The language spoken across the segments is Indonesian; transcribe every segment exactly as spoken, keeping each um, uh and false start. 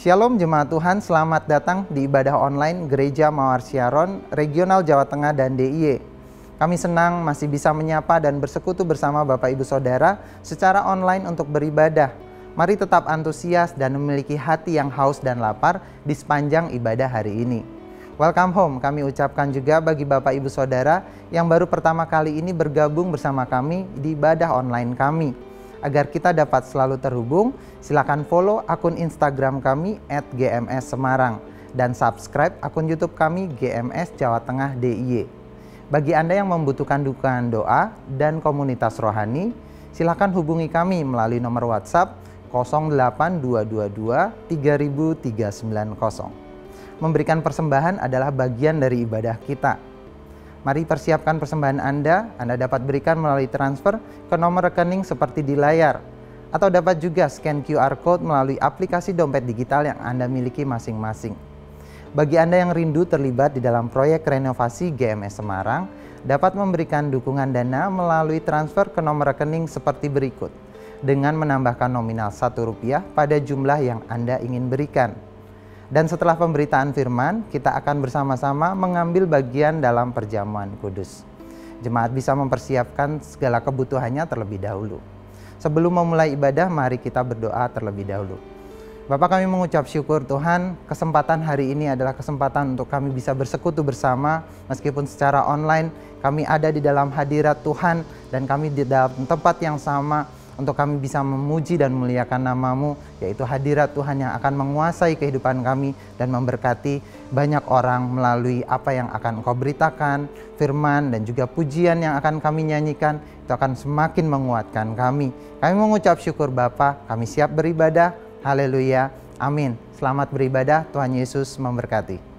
Shalom Jemaat Tuhan, selamat datang di ibadah online Gereja Mawar Syaron, Regional Jawa Tengah dan D I Y. Kami senang masih bisa menyapa dan bersekutu bersama Bapak Ibu Saudara secara online untuk beribadah. Mari tetap antusias dan memiliki hati yang haus dan lapar di sepanjang ibadah hari ini. Welcome home kami ucapkan juga bagi Bapak Ibu Saudara yang baru pertama kali ini bergabung bersama kami di ibadah online kami. Agar kita dapat selalu terhubung, silakan follow akun Instagram kami at G M S Semarang dan subscribe akun YouTube kami G M S Jawa Tengah D I Y. Bagi Anda yang membutuhkan dukungan doa dan komunitas rohani, silakan hubungi kami melalui nomor WhatsApp nol delapan dua dua dua tiga nol nol tiga sembilan nol. Memberikan persembahan adalah bagian dari ibadah kita. Mari persiapkan persembahan Anda, Anda dapat berikan melalui transfer ke nomor rekening seperti di layar. Atau dapat juga scan Q R Code melalui aplikasi dompet digital yang Anda miliki masing-masing. Bagi Anda yang rindu terlibat di dalam proyek renovasi G M S Semarang, dapat memberikan dukungan dana melalui transfer ke nomor rekening seperti berikut, dengan menambahkan nominal satu rupiah pada jumlah yang Anda ingin berikan. Dan setelah pemberitaan firman, kita akan bersama-sama mengambil bagian dalam perjamuan kudus. Jemaat bisa mempersiapkan segala kebutuhannya terlebih dahulu. Sebelum memulai ibadah, mari kita berdoa terlebih dahulu. Bapa, kami mengucap syukur Tuhan, kesempatan hari ini adalah kesempatan untuk kami bisa bersekutu bersama, meskipun secara online kami ada di dalam hadirat Tuhan dan kami di dalam tempat yang sama, untuk kami bisa memuji dan memuliakan nama-Mu, yaitu hadirat Tuhan yang akan menguasai kehidupan kami dan memberkati banyak orang melalui apa yang akan Engkau beritakan, firman dan juga pujian yang akan kami nyanyikan, itu akan semakin menguatkan kami. Kami mengucap syukur Bapa, kami siap beribadah, haleluya, amin. Selamat beribadah, Tuhan Yesus memberkati.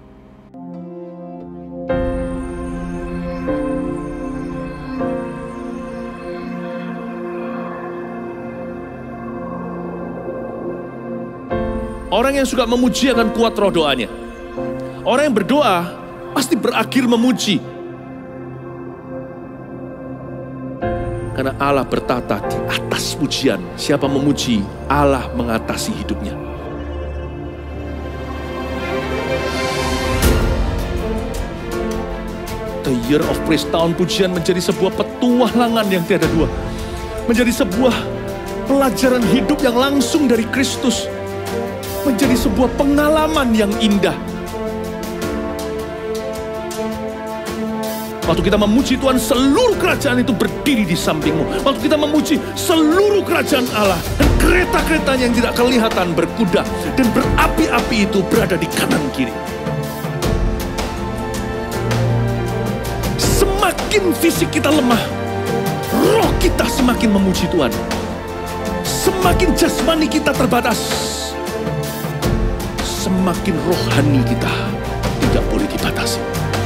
Orang yang suka memuji akan kuat roh doanya. Orang yang berdoa pasti berakhir memuji. Karena Allah bertata di atas pujian. Siapa memuji, Allah mengatasi hidupnya. The Year of Praise, tahun pujian menjadi sebuah petualangan yang tiada dua. Menjadi sebuah pelajaran hidup yang langsung dari Kristus. Menjadi sebuah pengalaman yang indah. Waktu kita memuji Tuhan, seluruh kerajaan itu berdiri di sampingmu. Waktu kita memuji, seluruh kerajaan Allah dan kereta-keretanya yang tidak kelihatan berkuda dan berapi-api itu berada di kanan kiri. Semakin fisik kita lemah, roh kita semakin memuji Tuhan. Semakin jasmani kita terbatas, semakin rohani kita tidak boleh dibatasi.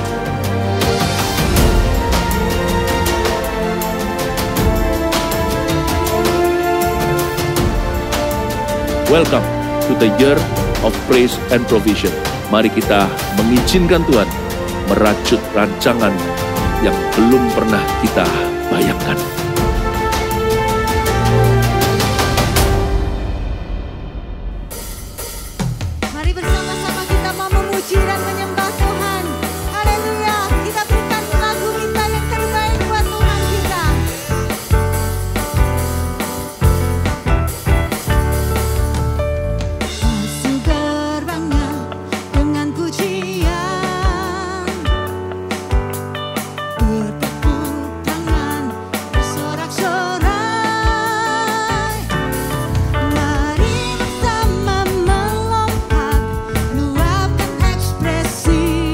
Welcome to the Year of Praise and Provision. Mari kita mengizinkan Tuhan merajut rancangan yang belum pernah kita bayangkan. Dan menyembah Tuhan. Haleluya. Kita berikan lagu kita yang terbaik buat Tuhan kita. Masuk gerbangnya dengan pujian, bertepuk tangan, bersorak-sorai. Mari bersama melompat, luapkan ekspresi.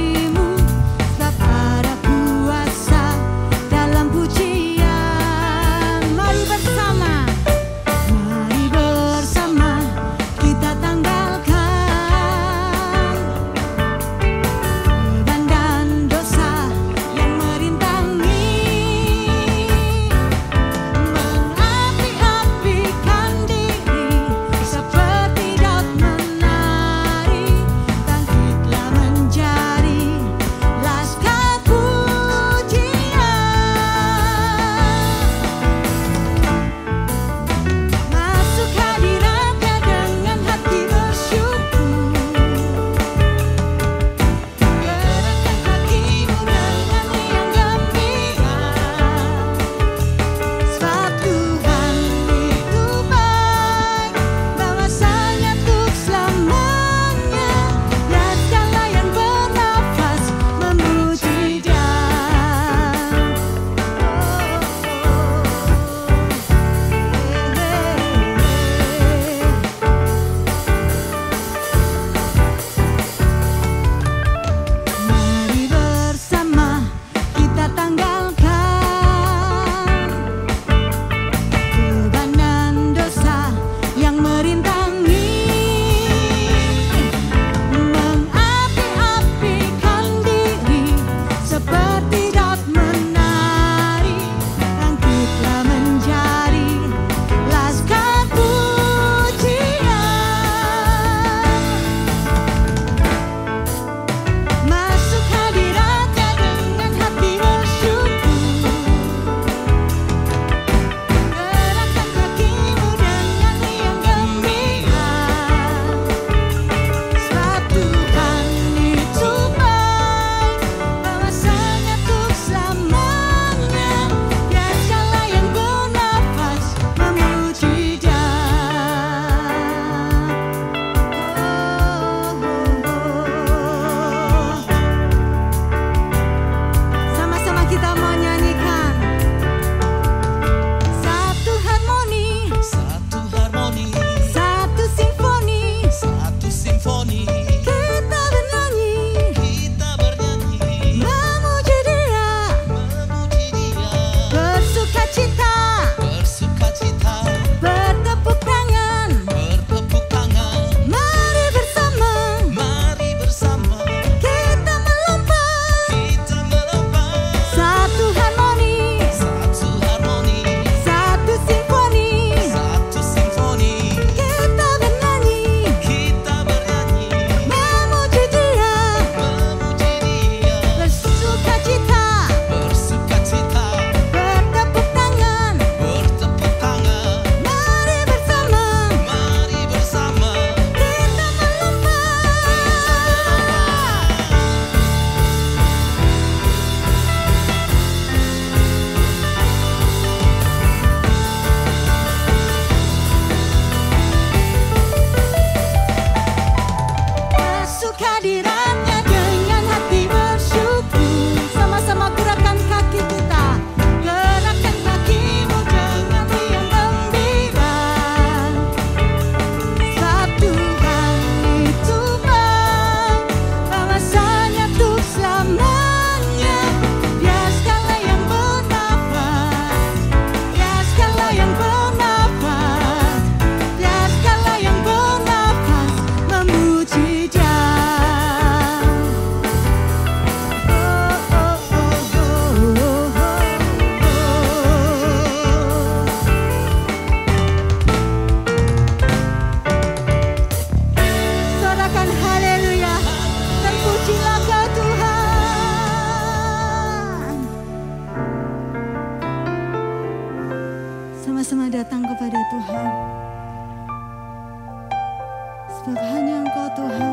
Engkau Tuhan,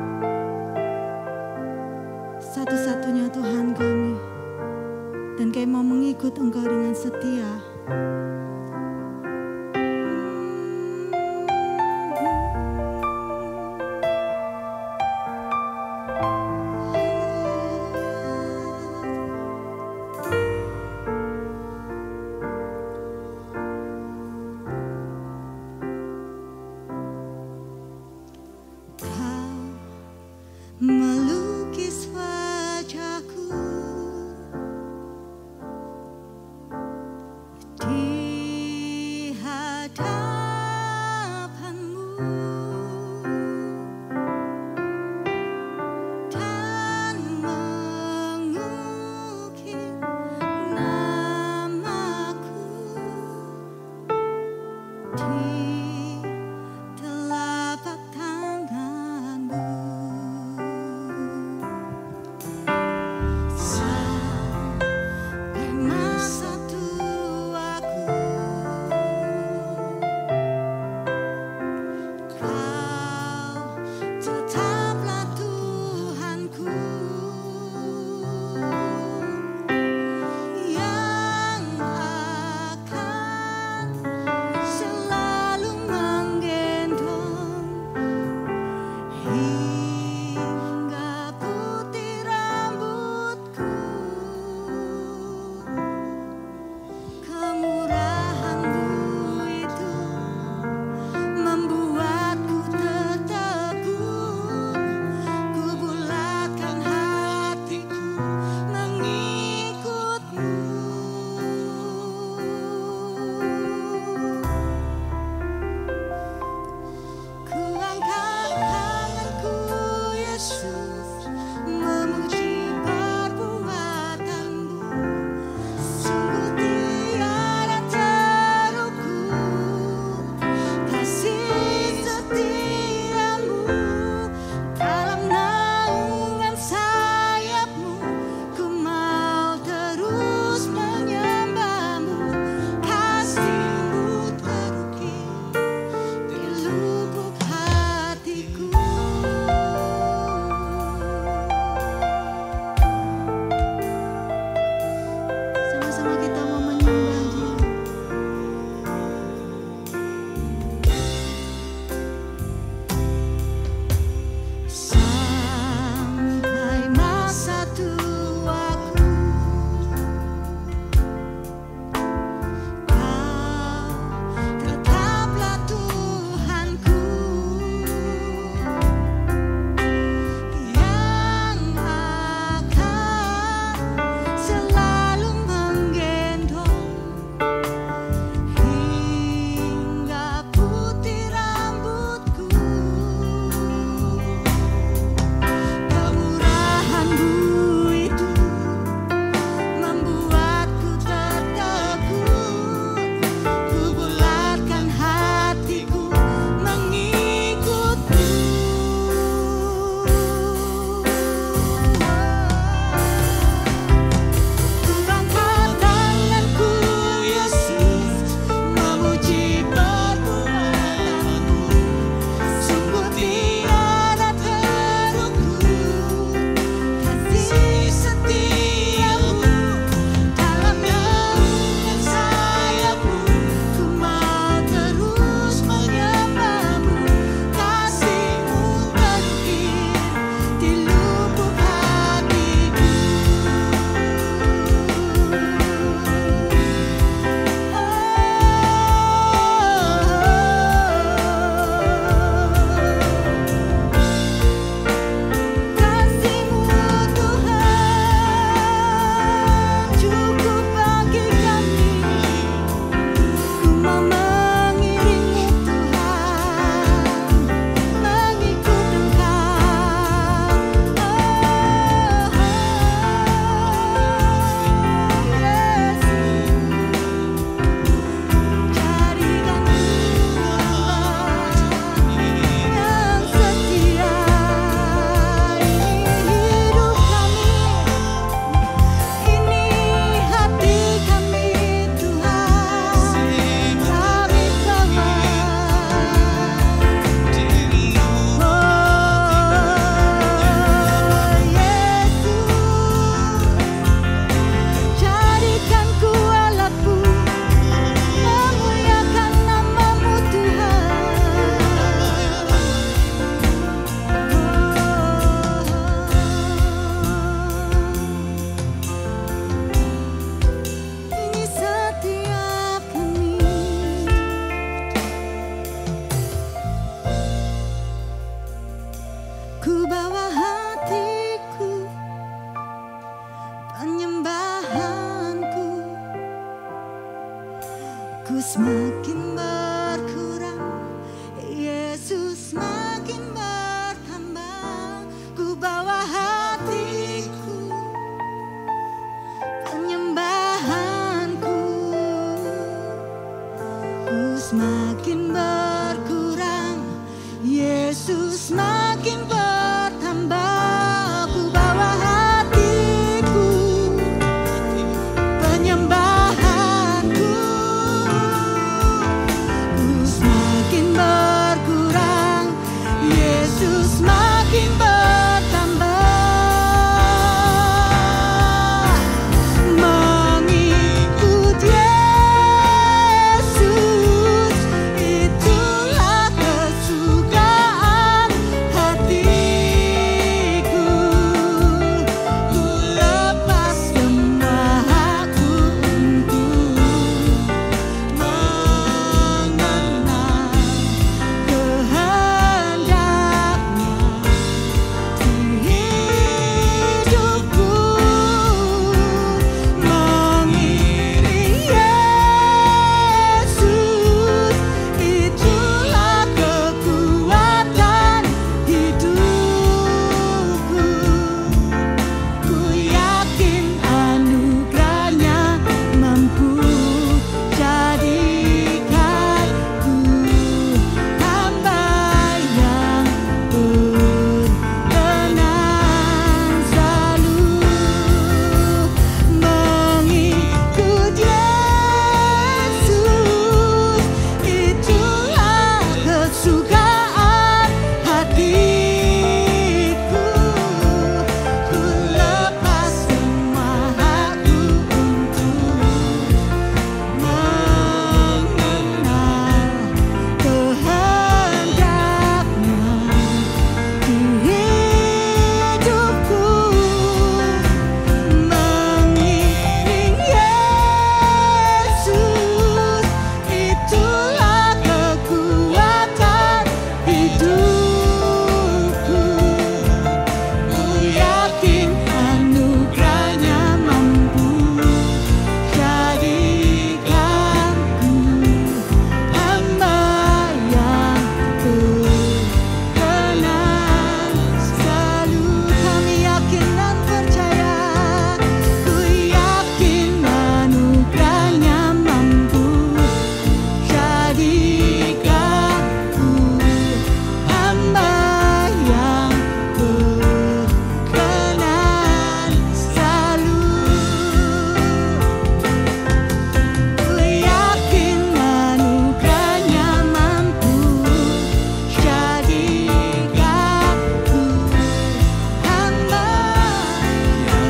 satu-satunya Tuhan kami, dan kami mau mengikut Engkau dengan setia. Melukis wajahku di ku bawa hatiku, penyembahanku, ku semakin berkurang, Yesus semakin bertambah. Ku bawa hatiku, penyembahanku, ku semakin berkurang, Yesus semakin bertambah. Ku bawa hatiku, penyembahanku, ku semakin berkurang, Yesus semakin bertambah. Mengikut Yesus, itulah kesukaan hatiku. Ku lepas semua aku untuk mengenal kehendaknya di hidupku. Mengiring Yesus, itulah kekuatan hidupku. Ku yakin anugerahnya mampu jadikanku hamba yang berkenan selalu. Mengikut Yesus, itulah kesukaan hatiku. Ku lepas semua aku untuk mengenal kehendaknya di hidupku. Mengiring Yesus, itulah kekuatan hidupku. Ku yakin anugerahnya mampu jadikanku hamba yang berkenan selalu. Kami yakin dan percaya, ku yakin anugerahnya mampu jadikanku hamba yang berkenan selalu. Ku yakin anugerahnya mampu jadikanku hamba yang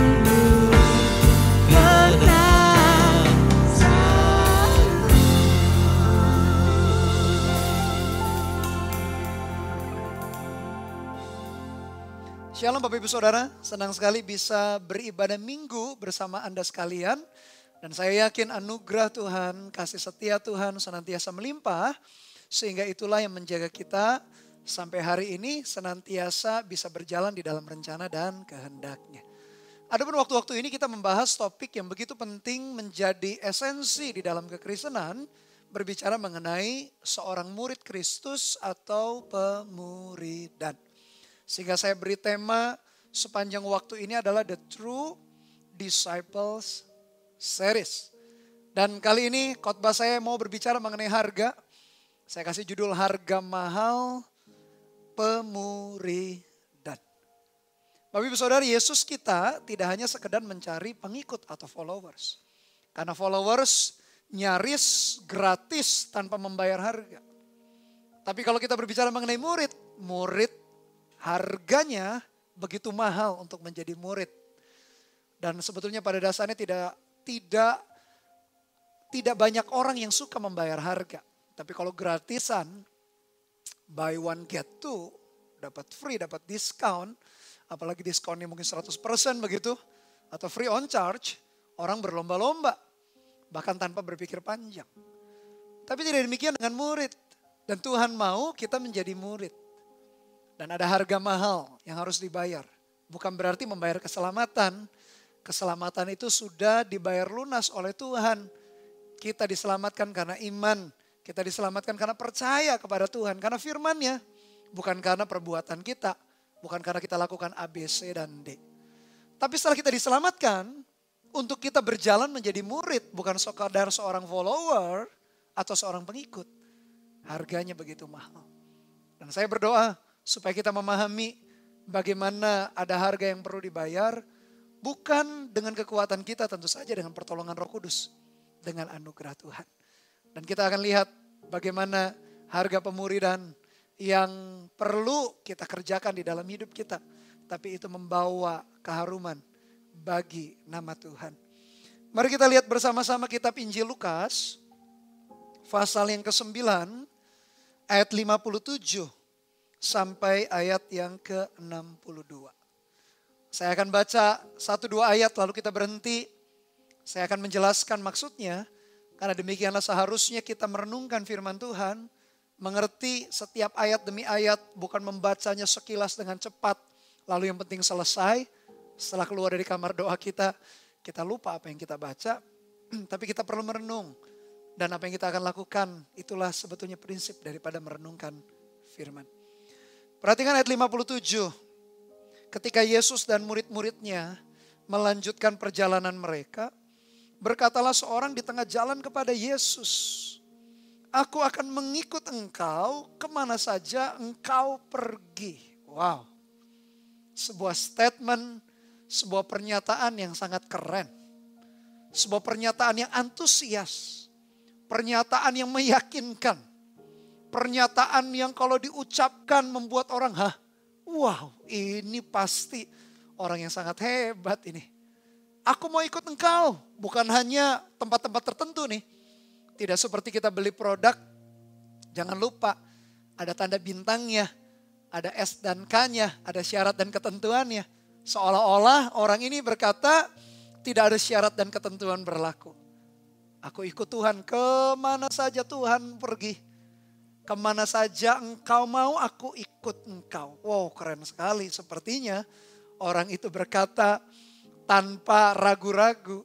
berkenan selalu. Shalom Bapak Ibu Saudara, senang sekali bisa beribadah minggu bersama Anda sekalian. Dan saya yakin anugerah Tuhan, kasih setia Tuhan senantiasa melimpah. Sehingga itulah yang menjaga kita sampai hari ini senantiasa bisa berjalan di dalam rencana dan kehendaknya. Adapun waktu-waktu ini kita membahas topik yang begitu penting menjadi esensi di dalam kekristenan. Berbicara mengenai seorang murid Kristus atau pemuridan. Sehingga saya beri tema sepanjang waktu ini adalah The True Disciples Series. Dan kali ini khotbah saya mau berbicara mengenai harga. Saya kasih judul harga mahal pemuridan. Bapak Ibu Saudara, Yesus kita tidak hanya sekedar mencari pengikut atau followers. Karena followers nyaris gratis tanpa membayar harga. Tapi kalau kita berbicara mengenai murid, murid harganya begitu mahal untuk menjadi murid. Dan sebetulnya pada dasarnya tidak tidak tidak banyak orang yang suka membayar harga. Tapi kalau gratisan, buy one get two, dapat free, dapat diskon, apalagi diskonnya mungkin seratus persen begitu, atau free on charge, orang berlomba-lomba, bahkan tanpa berpikir panjang. Tapi tidak demikian dengan murid. Dan Tuhan mau kita menjadi murid. Dan ada harga mahal yang harus dibayar. Bukan berarti membayar keselamatan. Keselamatan itu sudah dibayar lunas oleh Tuhan. Kita diselamatkan karena iman. Kita diselamatkan karena percaya kepada Tuhan. Karena firman-Nya. Bukan karena perbuatan kita. Bukan karena kita lakukan A, B, C, dan D. Tapi setelah kita diselamatkan, untuk kita berjalan menjadi murid. Bukan sekadar seorang follower atau seorang pengikut. Harganya begitu mahal. Dan saya berdoa supaya kita memahami bagaimana ada harga yang perlu dibayar. Bukan dengan kekuatan kita, tentu saja dengan pertolongan Roh Kudus. Dengan anugerah Tuhan. Dan kita akan lihat bagaimana harga pemuridan yang perlu kita kerjakan di dalam hidup kita. Tapi itu membawa keharuman bagi nama Tuhan. Mari kita lihat bersama-sama kitab Injil Lukas. Pasal yang kesembilan ayat lima puluh tujuh. Sampai ayat yang ke enam puluh dua. Saya akan baca satu dua ayat lalu kita berhenti. Saya akan menjelaskan maksudnya. Karena demikianlah seharusnya kita merenungkan firman Tuhan. Mengerti setiap ayat demi ayat. Bukan membacanya sekilas dengan cepat. Lalu yang penting selesai. Setelah keluar dari kamar doa kita. Kita lupa apa yang kita baca. Tapi kita perlu merenung. Dan apa yang kita akan lakukan. Itulah sebetulnya prinsip daripada merenungkan firman. Perhatikan ayat lima puluh tujuh. Ketika Yesus dan murid-muridnya melanjutkan perjalanan mereka, berkatalah seorang di tengah jalan kepada Yesus, "Aku akan mengikut engkau kemana saja engkau pergi." Wow. Sebuah statement, sebuah pernyataan yang sangat keren. Sebuah pernyataan yang antusias. Pernyataan yang meyakinkan. Pernyataan yang kalau diucapkan membuat orang, hah, wow, ini pasti orang yang sangat hebat ini. Aku mau ikut engkau, bukan hanya tempat-tempat tertentu nih. Tidak seperti kita beli produk, jangan lupa ada tanda bintangnya, ada S dan K-nya, ada syarat dan ketentuannya. Seolah-olah orang ini berkata tidak ada syarat dan ketentuan berlaku. Aku ikut Tuhan, kemana saja Tuhan pergi. Kemana saja engkau mau, aku ikut engkau. Wow, keren sekali. Sepertinya orang itu berkata tanpa ragu-ragu.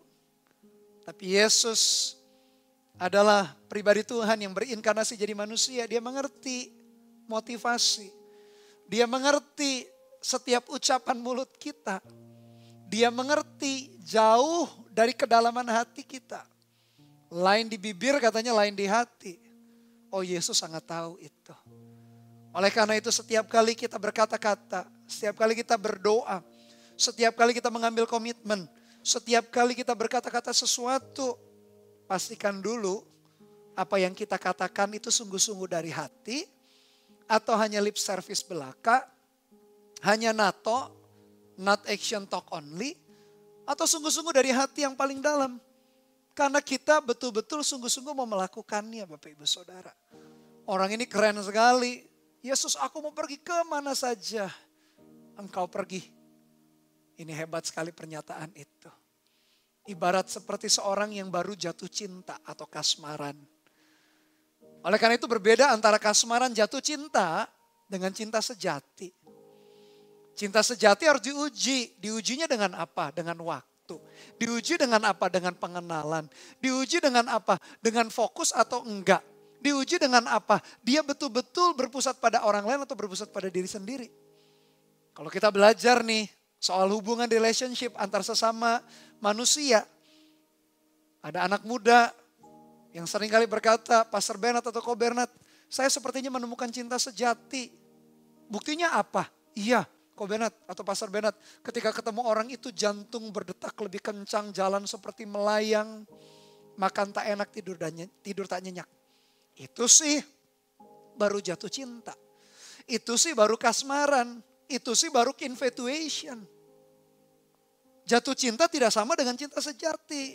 Tapi Yesus adalah pribadi Tuhan yang berinkarnasi jadi manusia. Dia mengerti motivasi. Dia mengerti setiap ucapan mulut kita. Dia mengerti jauh dari kedalaman hati kita. Lain di bibir katanya, lain di hati. Oh, Yesus sangat tahu itu. Oleh karena itu setiap kali kita berkata-kata, setiap kali kita berdoa, setiap kali kita mengambil komitmen, setiap kali kita berkata-kata sesuatu, pastikan dulu apa yang kita katakan itu sungguh-sungguh dari hati, atau hanya lip service belaka, hanya nato, not action talk only, atau sungguh-sungguh dari hati yang paling dalam. Karena kita betul-betul sungguh-sungguh mau melakukannya, Bapak Ibu Saudara. Orang ini keren sekali. Yesus, aku mau pergi kemana saja engkau pergi. Ini hebat sekali pernyataan itu. Ibarat seperti seorang yang baru jatuh cinta atau kasmaran. Oleh karena itu berbeda antara kasmaran jatuh cinta dengan cinta sejati. Cinta sejati harus diuji. Diujinya dengan apa? Dengan waktu. Diuji dengan apa? Dengan pengenalan. Diuji dengan apa? Dengan fokus atau enggak. Diuji dengan apa? Dia betul-betul berpusat pada orang lain atau berpusat pada diri sendiri. Kalau kita belajar nih soal hubungan relationship antar sesama manusia. Ada anak muda yang seringkali berkata, Pastor Bernard atau Ko Bernard, saya sepertinya menemukan cinta sejati. Buktinya apa? Iya. Ko Bernard atau Pastor Bernard, ketika ketemu orang itu jantung berdetak lebih kencang, jalan seperti melayang, makan tak enak, tidur, dan, tidur tak nyenyak. Itu sih baru jatuh cinta. Itu sih baru kasmaran. Itu sih baru infatuation. Jatuh cinta tidak sama dengan cinta sejati.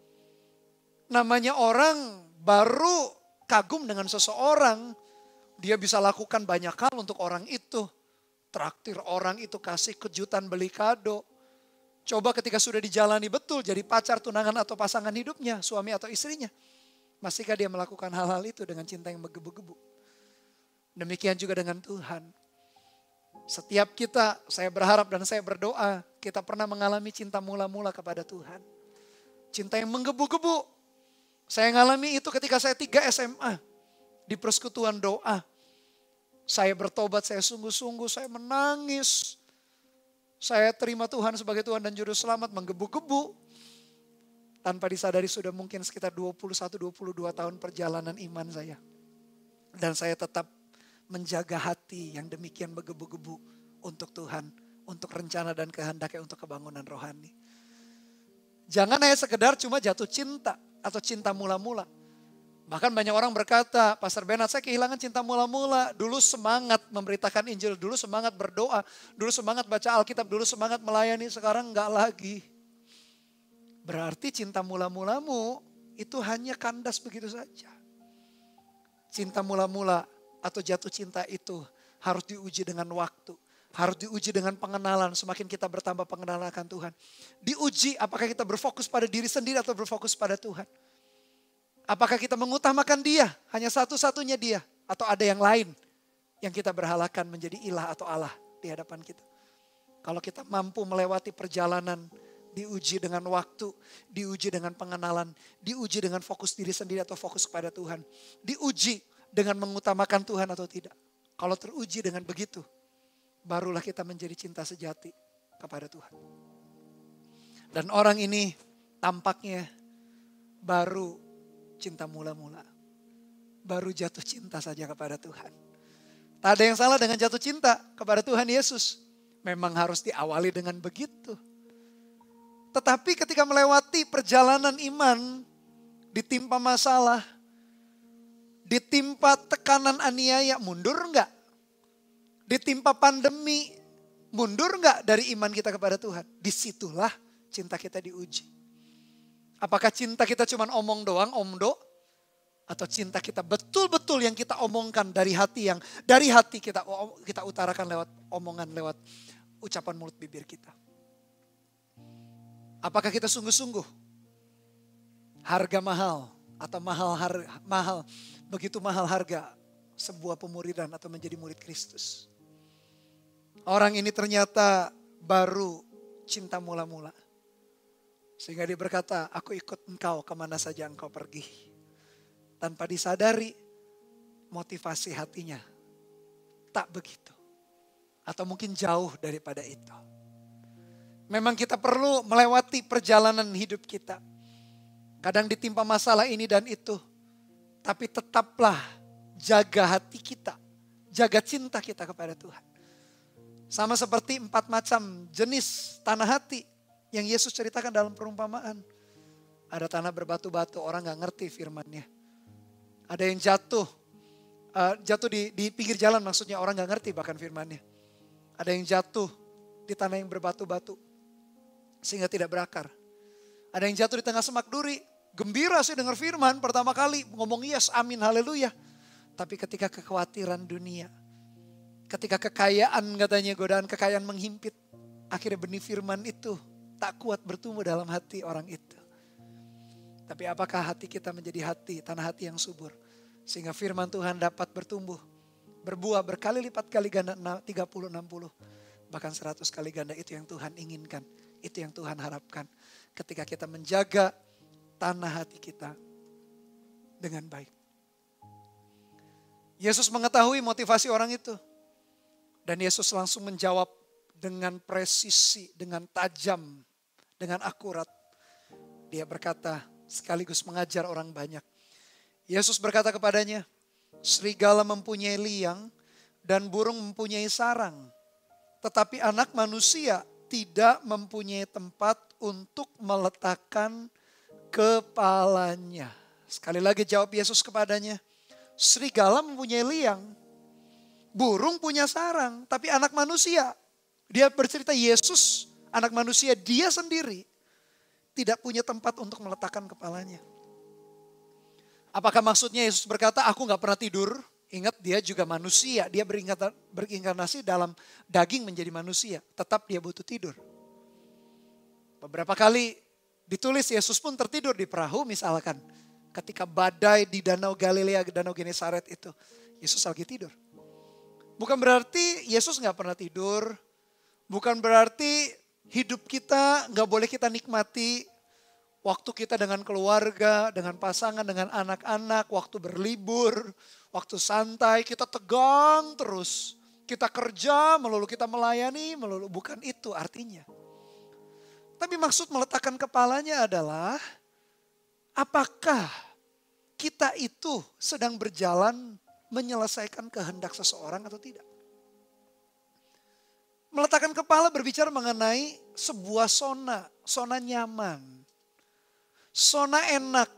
Namanya orang baru kagum dengan seseorang, dia bisa lakukan banyak hal untuk orang itu. Traktir orang itu, kasih kejutan, beli kado. Coba ketika sudah dijalani betul jadi pacar, tunangan atau pasangan hidupnya, suami atau istrinya. Masihkah dia melakukan hal-hal itu dengan cinta yang menggebu-gebu? Demikian juga dengan Tuhan. Setiap kita, saya berharap dan saya berdoa, kita pernah mengalami cinta mula-mula kepada Tuhan. Cinta yang menggebu-gebu. Saya mengalami itu ketika saya tiga S M A. Di persekutuan doa. Saya bertobat, saya sungguh-sungguh, saya menangis. Saya terima Tuhan sebagai Tuhan dan Juru Selamat, menggebu-gebu. Tanpa disadari sudah mungkin sekitar dua puluh satu dua puluh dua tahun perjalanan iman saya. Dan saya tetap menjaga hati yang demikian bergebu-gebu untuk Tuhan, untuk rencana dan kehendaknya untuk kebangunan rohani. Jangan hanya sekedar cuma jatuh cinta atau cinta mula-mula. Bahkan banyak orang berkata, Pastor Bernard, saya kehilangan cinta mula-mula. Dulu semangat memberitakan Injil, dulu semangat berdoa, dulu semangat baca Alkitab, dulu semangat melayani, sekarang enggak lagi. Berarti cinta mula-mulamu itu hanya kandas begitu saja. Cinta mula-mula atau jatuh cinta itu harus diuji dengan waktu. Harus diuji dengan pengenalan. Semakin kita bertambah pengenalan akan Tuhan. Diuji apakah kita berfokus pada diri sendiri atau berfokus pada Tuhan. Apakah kita mengutamakan dia, hanya satu-satunya dia. Atau ada yang lain yang kita berhalakan menjadi ilah atau Allah di hadapan kita. Kalau kita mampu melewati perjalanan, diuji dengan waktu, diuji dengan pengenalan, diuji dengan fokus diri sendiri atau fokus kepada Tuhan. Diuji dengan mengutamakan Tuhan atau tidak. Kalau teruji dengan begitu, barulah kita menjadi cinta sejati kepada Tuhan. Dan orang ini tampaknya baru cinta mula-mula. Baru jatuh cinta saja kepada Tuhan. Tak ada yang salah dengan jatuh cinta kepada Tuhan Yesus. Memang harus diawali dengan begitu. Tetapi ketika melewati perjalanan iman, ditimpa masalah, ditimpa tekanan aniaya, mundur enggak? Ditimpa pandemi, mundur enggak dari iman kita kepada Tuhan? Disitulah cinta kita diuji. Apakah cinta kita cuma omong doang, omdo? Atau cinta kita betul-betul yang kita omongkan dari hati yang, dari hati kita kita utarakan lewat omongan, lewat ucapan mulut bibir kita. Apakah kita sungguh-sungguh harga mahal atau mahal harga, mahal begitu mahal harga sebuah pemuridan atau menjadi murid Kristus. Orang ini ternyata baru cinta mula-mula. Sehingga dia berkata, aku ikut engkau kemana saja engkau pergi. Tanpa disadari motivasi hatinya tak begitu. Atau mungkin jauh daripada itu. Memang kita perlu melewati perjalanan hidup kita. Kadang ditimpa masalah ini dan itu. Tapi tetaplah jaga hati kita. Jaga cinta kita kepada Tuhan. Sama seperti empat macam jenis tanah hati yang Yesus ceritakan dalam perumpamaan. Ada tanah berbatu-batu, orang gak ngerti firman-Nya. Ada yang jatuh, uh, jatuh di, di pinggir jalan maksudnya, orang gak ngerti bahkan firman-Nya. Ada yang jatuh di tanah yang berbatu-batu. Sehingga tidak berakar. Ada yang jatuh di tengah semak duri. Gembira sih dengar firman pertama kali. Ngomong yes, amin, haleluya. Tapi ketika kekhawatiran dunia. Ketika kekayaan katanya, godaan kekayaan menghimpit. Akhirnya benih firman itu tak kuat bertumbuh dalam hati orang itu. Tapi apakah hati kita menjadi hati, tanah hati yang subur. Sehingga firman Tuhan dapat bertumbuh. Berbuah berkali lipat kali ganda tiga puluh, enam puluh. Bahkan seratus kali ganda, itu yang Tuhan inginkan. Itu yang Tuhan harapkan. Ketika kita menjaga tanah hati kita dengan baik. Yesus mengetahui motivasi orang itu. Dan Yesus langsung menjawab dengan presisi, dengan tajam, dengan akurat. Dia berkata sekaligus mengajar orang banyak. Yesus berkata kepadanya, serigala mempunyai liang dan burung mempunyai sarang. Tetapi anak manusia tidak mempunyai tempat untuk meletakkan kepalanya. Sekali lagi jawab Yesus kepadanya. Serigala mempunyai liang. Burung punya sarang. Tapi anak manusia. Dia bercerita Yesus, anak manusia, dia sendiri. Tidak punya tempat untuk meletakkan kepalanya. Apakah maksudnya Yesus berkata, aku gak pernah tidur? Ingat dia juga manusia, dia berinkarnasi dalam daging menjadi manusia. Tetap dia butuh tidur. Beberapa kali ditulis Yesus pun tertidur di perahu misalkan. Ketika badai di danau Galilea, danau Genesaret itu. Yesus lagi tidur. Bukan berarti Yesus nggak pernah tidur. Bukan berarti hidup kita nggak boleh kita nikmati. Waktu kita dengan keluarga, dengan pasangan, dengan anak-anak, waktu berlibur, waktu santai, kita tegang terus. Kita kerja melulu, kita melayani melulu. Bukan itu artinya. Tapi maksud meletakkan kepalanya adalah, apakah kita itu sedang berjalan menyelesaikan kehendak seseorang atau tidak? Meletakkan kepala berbicara mengenai sebuah zona, zona nyaman. Zona enak,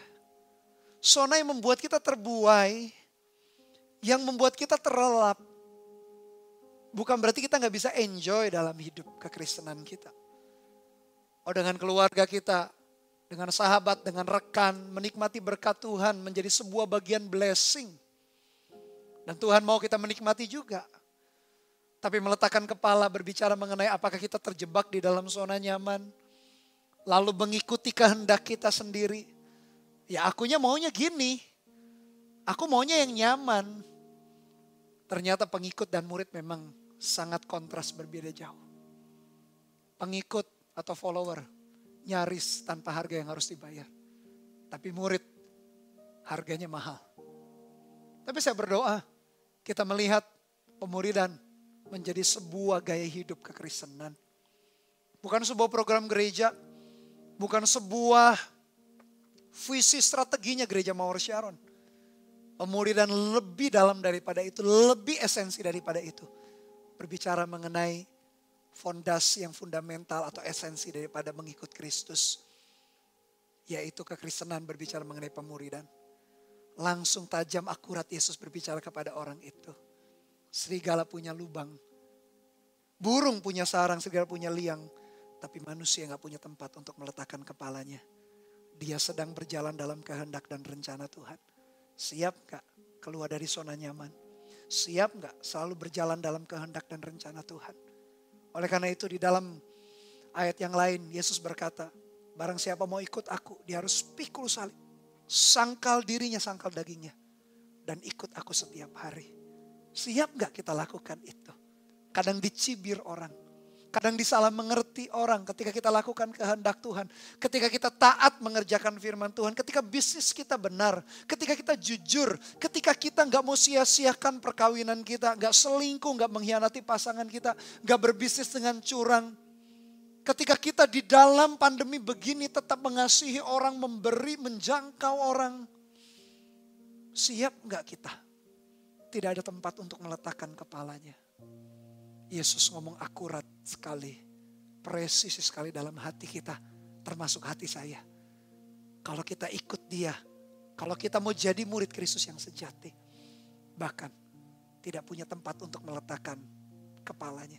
zona yang membuat kita terbuai, yang membuat kita terlelap. Bukan berarti kita nggak bisa enjoy dalam hidup kekristenan kita. Oh, dengan keluarga kita, dengan sahabat, dengan rekan, menikmati berkat Tuhan menjadi sebuah bagian blessing. Dan Tuhan mau kita menikmati juga. Tapi meletakkan kepala berbicara mengenai apakah kita terjebak di dalam zona nyaman, lalu mengikuti kehendak kita sendiri. Ya akunya maunya gini. Aku maunya yang nyaman. Ternyata pengikut dan murid memang sangat kontras, berbeda jauh. Pengikut atau follower nyaris tanpa harga yang harus dibayar. Tapi murid harganya mahal. Tapi saya berdoa kita melihat pemuridan menjadi sebuah gaya hidup kekristenan. Bukan sebuah program gereja. Bukan sebuah visi strateginya gereja Mawar Sharon. Pemuridan lebih dalam daripada itu, lebih esensi daripada itu. Berbicara mengenai fondasi yang fundamental atau esensi daripada mengikut Kristus. Yaitu kekristenan berbicara mengenai pemuridan. Langsung tajam akurat Yesus berbicara kepada orang itu. Serigala punya lubang. Burung punya sarang, serigala punya liang. Tapi manusia gak punya tempat untuk meletakkan kepalanya. Dia sedang berjalan dalam kehendak dan rencana Tuhan. Siap gak keluar dari zona nyaman? Siap gak selalu berjalan dalam kehendak dan rencana Tuhan? Oleh karena itu di dalam ayat yang lain Yesus berkata, barang siapa mau ikut aku, dia harus pikul salib. Sangkal dirinya, sangkal dagingnya. Dan ikut aku setiap hari. Siap gak kita lakukan itu? Kadang dicibir orang. Kadang disalah mengerti orang ketika kita lakukan kehendak Tuhan. Ketika kita taat mengerjakan firman Tuhan. Ketika bisnis kita benar. Ketika kita jujur. Ketika kita gak mau sia-siakan perkawinan kita. Gak selingkuh, gak mengkhianati pasangan kita. Gak berbisnis dengan curang. Ketika kita di dalam pandemi begini tetap mengasihi orang, memberi, menjangkau orang. Siap gak kita? Tidak ada tempat untuk meletakkan kepalanya. Yesus ngomong akurat sekali, presisi sekali dalam hati kita, termasuk hati saya. Kalau kita ikut dia, kalau kita mau jadi murid Kristus yang sejati, bahkan tidak punya tempat untuk meletakkan kepalanya.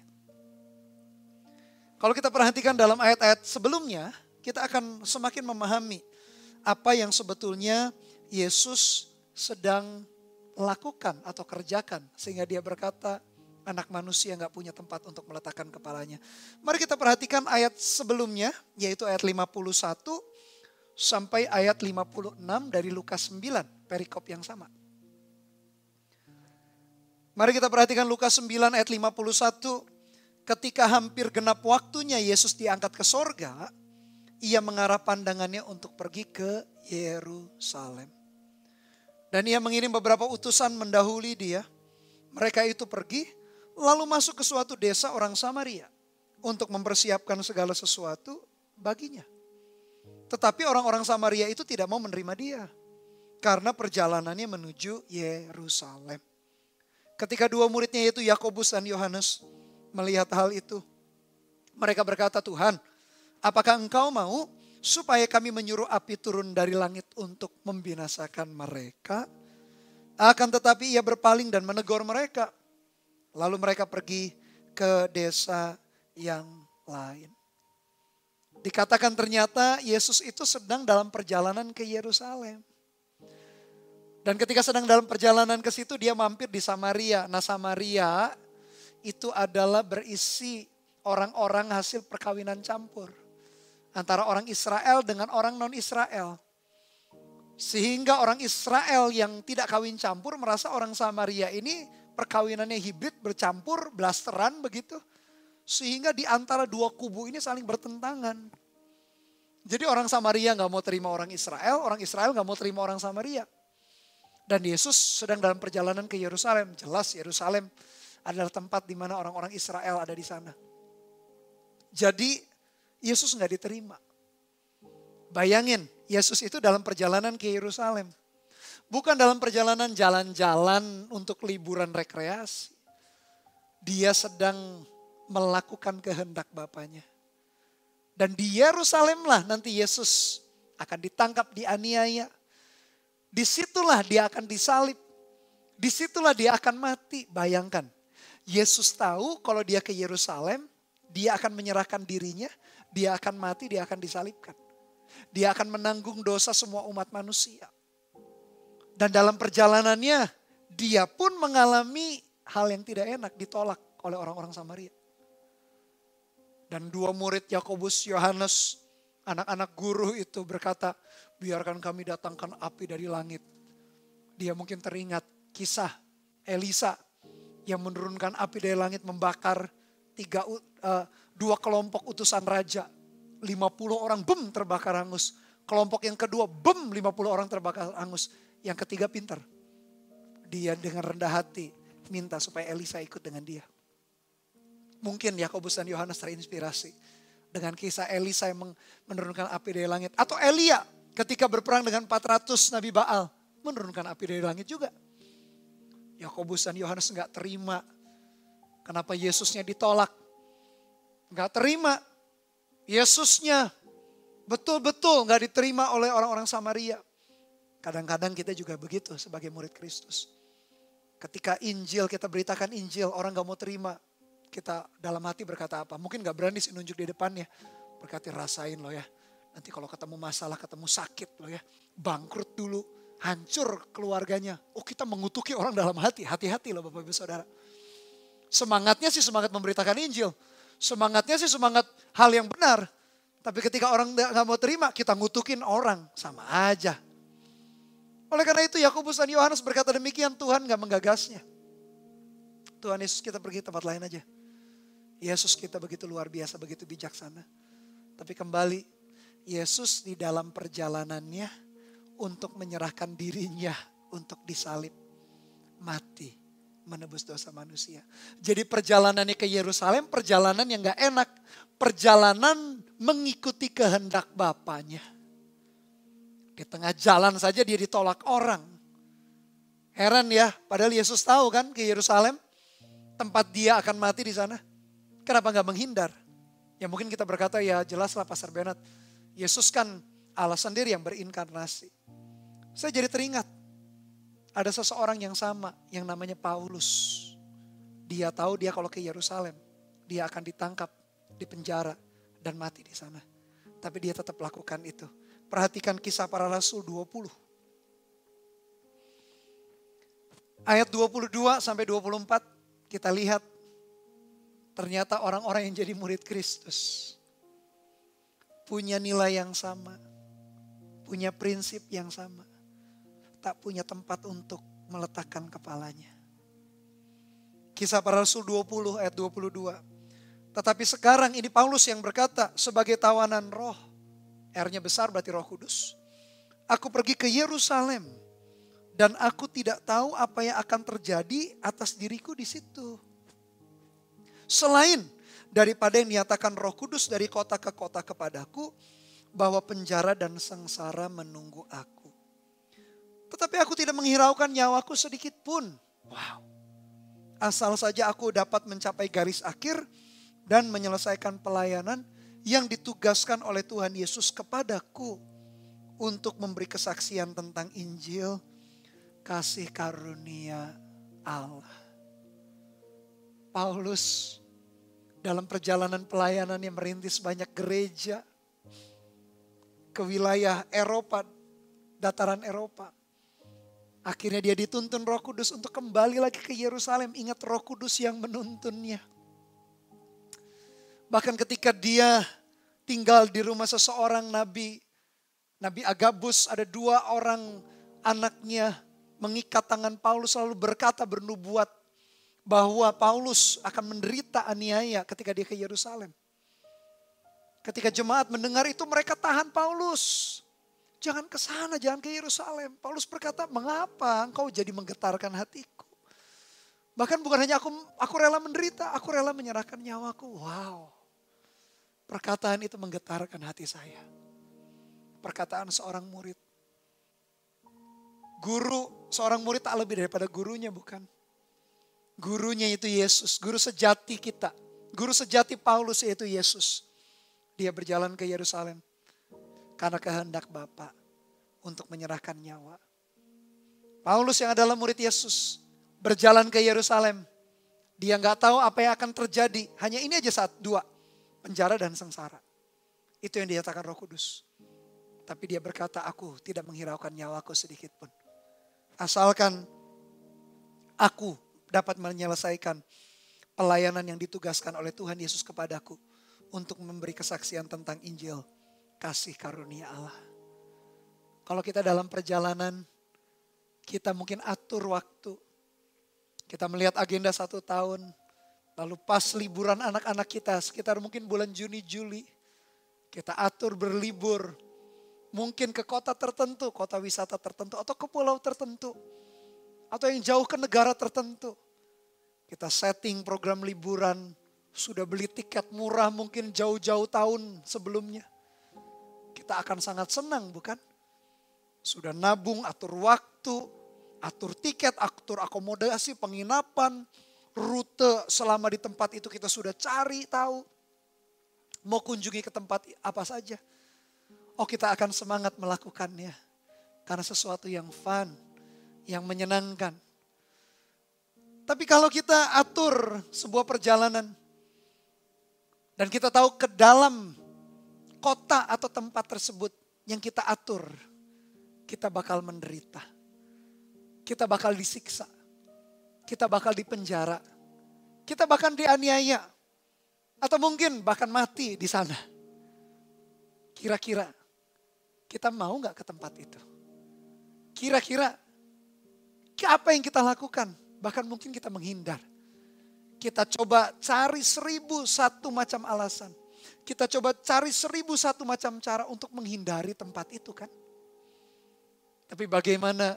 Kalau kita perhatikan dalam ayat-ayat sebelumnya, kita akan semakin memahami apa yang sebetulnya Yesus sedang lakukan atau kerjakan. Sehingga dia berkata, anak manusia gak punya tempat untuk meletakkan kepalanya. Mari kita perhatikan ayat sebelumnya, yaitu ayat lima puluh satu sampai ayat lima puluh enam dari Lukas sembilan, perikop yang sama. Mari kita perhatikan Lukas sembilan ayat lima puluh satu. Ketika hampir genap waktunya Yesus diangkat ke sorga, ia mengarah pandangannya untuk pergi ke Yerusalem. Dan ia mengirim beberapa utusan mendahului dia. Mereka itu pergi, lalu masuk ke suatu desa orang Samaria untuk mempersiapkan segala sesuatu baginya. Tetapi orang-orang Samaria itu tidak mau menerima dia karena perjalanannya menuju Yerusalem. Ketika dua muridnya yaitu Yakobus dan Yohanes melihat hal itu, mereka berkata, Tuhan, apakah engkau mau supaya kami menyuruh api turun dari langit untuk membinasakan mereka? Akan tetapi ia berpaling dan menegur mereka. Lalu mereka pergi ke desa yang lain. Dikatakan ternyata Yesus itu sedang dalam perjalanan ke Yerusalem. Dan ketika sedang dalam perjalanan ke situ dia mampir di Samaria. Nah Samaria itu adalah berisi orang-orang hasil perkawinan campur. Antara orang Israel dengan orang non-Israel. Sehingga orang Israel yang tidak kawin campur merasa orang Samaria ini perkawinannya hibrid, bercampur, blasteran begitu. Sehingga di antara dua kubu ini saling bertentangan. Jadi orang Samaria gak mau terima orang Israel, orang Israel gak mau terima orang Samaria. Dan Yesus sedang dalam perjalanan ke Yerusalem. Jelas Yerusalem adalah tempat di mana orang-orang Israel ada di sana. Jadi Yesus gak diterima. Bayangin, Yesus itu dalam perjalanan ke Yerusalem. Bukan dalam perjalanan jalan-jalan untuk liburan rekreasi. Dia sedang melakukan kehendak Bapanya. Dan di Yerusalem lah nanti Yesus akan ditangkap, dianiaya. Disitulah dia akan disalib. Disitulah dia akan mati. Bayangkan, Yesus tahu kalau dia ke Yerusalem, dia akan menyerahkan dirinya, dia akan mati, dia akan disalibkan. Dia akan menanggung dosa semua umat manusia. Dan dalam perjalanannya, dia pun mengalami hal yang tidak enak, ditolak oleh orang-orang Samaria. Dan dua murid Yakobus, Yohanes, anak-anak guru itu berkata, biarkan kami datangkan api dari langit. Dia mungkin teringat kisah Elisa yang menurunkan api dari langit membakar tiga, uh, dua kelompok utusan raja. lima puluh orang bem terbakar hangus. Kelompok yang kedua bem lima puluh orang terbakar hangus. Yang ketiga pintar. Dia dengan rendah hati minta supaya Elisa ikut dengan dia. Mungkin Yakobus dan Yohanes terinspirasi dengan kisah Elisa yang menurunkan api dari langit. Atau Elia ketika berperang dengan empat ratus Nabi Baal menurunkan api dari langit juga. Yakobus dan Yohanes enggak terima. Kenapa Yesusnya ditolak? Enggak terima. Yesusnya betul-betul enggak diterima oleh orang-orang Samaria. Kadang-kadang kita juga begitu sebagai murid Kristus. Ketika Injil, kita beritakan Injil, orang enggak mau terima. Kita dalam hati berkata apa? Mungkin enggak berani sih nunjuk di depannya. Berkati rasain loh ya. Nanti kalau ketemu masalah, ketemu sakit loh ya. Bangkrut dulu, hancur keluarganya. Oh kita mengutuki orang dalam hati. Hati-hati loh Bapak Ibu Saudara. Semangatnya sih semangat memberitakan Injil. Semangatnya sih semangat hal yang benar. Tapi ketika orang gak mau terima, kita ngutukin orang. Sama aja. Oleh karena itu Yakobus dan Yohanes berkata demikian, Tuhan gak menggagasnya. Tuhan Yesus, kita pergi tempat lain aja. Yesus kita begitu luar biasa, begitu bijaksana. Tapi kembali, Yesus di dalam perjalanannya untuk menyerahkan dirinya untuk disalib, mati, menebus dosa manusia. Jadi perjalanannya ke Yerusalem, perjalanan yang gak enak. Perjalanan mengikuti kehendak Bapanya. Di tengah jalan saja dia ditolak orang. Heran ya, padahal Yesus tahu kan ke Yerusalem, tempat dia akan mati di sana. Kenapa gak menghindar? Ya mungkin kita berkata ya jelaslah Pastor Bernard. Yesus kan Allah sendiri yang berinkarnasi. Saya jadi teringat. Ada seseorang yang sama yang namanya Paulus. Dia tahu dia kalau ke Yerusalem. Dia akan ditangkap, dipenjara dan mati di sana. Tapi dia tetap lakukan itu. Perhatikan Kisah Para Rasul dua puluh. Ayat dua puluh dua sampai dua puluh empat kita lihat. Ternyata orang-orang yang jadi murid Kristus punya nilai yang sama, punya prinsip yang sama, tak punya tempat untuk meletakkan kepalanya. Kisah Para Rasul dua puluh ayat dua puluh dua. Tetapi sekarang ini Paulus yang berkata sebagai tawanan roh, R-nya besar berarti Roh Kudus. Aku pergi ke Yerusalem dan aku tidak tahu apa yang akan terjadi atas diriku di situ. Selain daripada yang dinyatakan Roh Kudus dari kota ke kota kepadaku, bahwa penjara dan sengsara menunggu aku. Tetapi aku tidak menghiraukan nyawaku sedikit pun. Wow. Asal saja aku dapat mencapai garis akhir dan menyelesaikan pelayanan yang ditugaskan oleh Tuhan Yesus kepadaku untuk memberi kesaksian tentang Injil kasih karunia Allah. Paulus dalam perjalanan pelayanannya merintis banyak gereja ke wilayah Eropa, dataran Eropa. Akhirnya dia dituntun Roh Kudus untuk kembali lagi ke Yerusalem. Ingat Roh Kudus yang menuntunnya. Bahkan ketika dia tinggal di rumah seseorang nabi, Nabi Agabus, ada dua orang anaknya mengikat tangan Paulus lalu berkata bernubuat bahwa Paulus akan menderita aniaya ketika dia ke Yerusalem. Ketika jemaat mendengar itu mereka tahan Paulus. Jangan ke sana, jangan ke Yerusalem. Paulus berkata, mengapa engkau jadi menggetarkan hatiku? Bahkan bukan hanya aku, aku rela menderita, aku rela menyerahkan nyawaku. Wow. Perkataan itu menggetarkan hati saya. Perkataan seorang murid. Guru, seorang murid tak lebih daripada gurunya, bukan? Gurunya itu Yesus, guru sejati kita. Guru sejati Paulus yaitu Yesus. Dia berjalan ke Yerusalem karena kehendak Bapa untuk menyerahkan nyawa. Paulus yang adalah murid Yesus berjalan ke Yerusalem. Dia nggak tahu apa yang akan terjadi. Hanya ini aja saat dua, penjara dan sengsara. Itu yang dinyatakan Roh Kudus. Tapi dia berkata, aku tidak menghiraukan nyawaku sedikit pun. Asalkan aku dapat menyelesaikan pelayanan yang ditugaskan oleh Tuhan Yesus kepadaku untuk memberi kesaksian tentang Injil kasih karunia Allah. Kalau kita dalam perjalanan, kita mungkin atur waktu. Kita melihat agenda satu tahun, lalu pas liburan anak-anak kita sekitar mungkin bulan Juni, Juli, kita atur berlibur. Mungkin ke kota tertentu, kota wisata tertentu, atau ke pulau tertentu. Atau yang jauh ke negara tertentu. Kita setting program liburan, sudah beli tiket murah mungkin jauh-jauh tahun sebelumnya. Kita akan sangat senang, bukan? Sudah nabung, atur waktu, atur tiket, atur akomodasi, penginapan, rute selama di tempat itu kita sudah cari tahu. Mau kunjungi ke tempat apa saja. Oh, kita akan semangat melakukannya. Karena sesuatu yang fun, yang menyenangkan. Tapi kalau kita atur sebuah perjalanan, dan kita tahu ke dalam kota atau tempat tersebut yang kita atur, kita bakal menderita. Kita bakal disiksa. Kita bakal dipenjara. Kita bahkan dianiaya. Atau mungkin bahkan mati di sana. Kira-kira kita mau gak ke tempat itu? Kira-kira apa yang kita lakukan? Bahkan mungkin kita menghindar. Kita coba cari seribu satu macam alasan. Kita coba cari seribu satu macam cara untuk menghindari tempat itu kan. Tapi bagaimana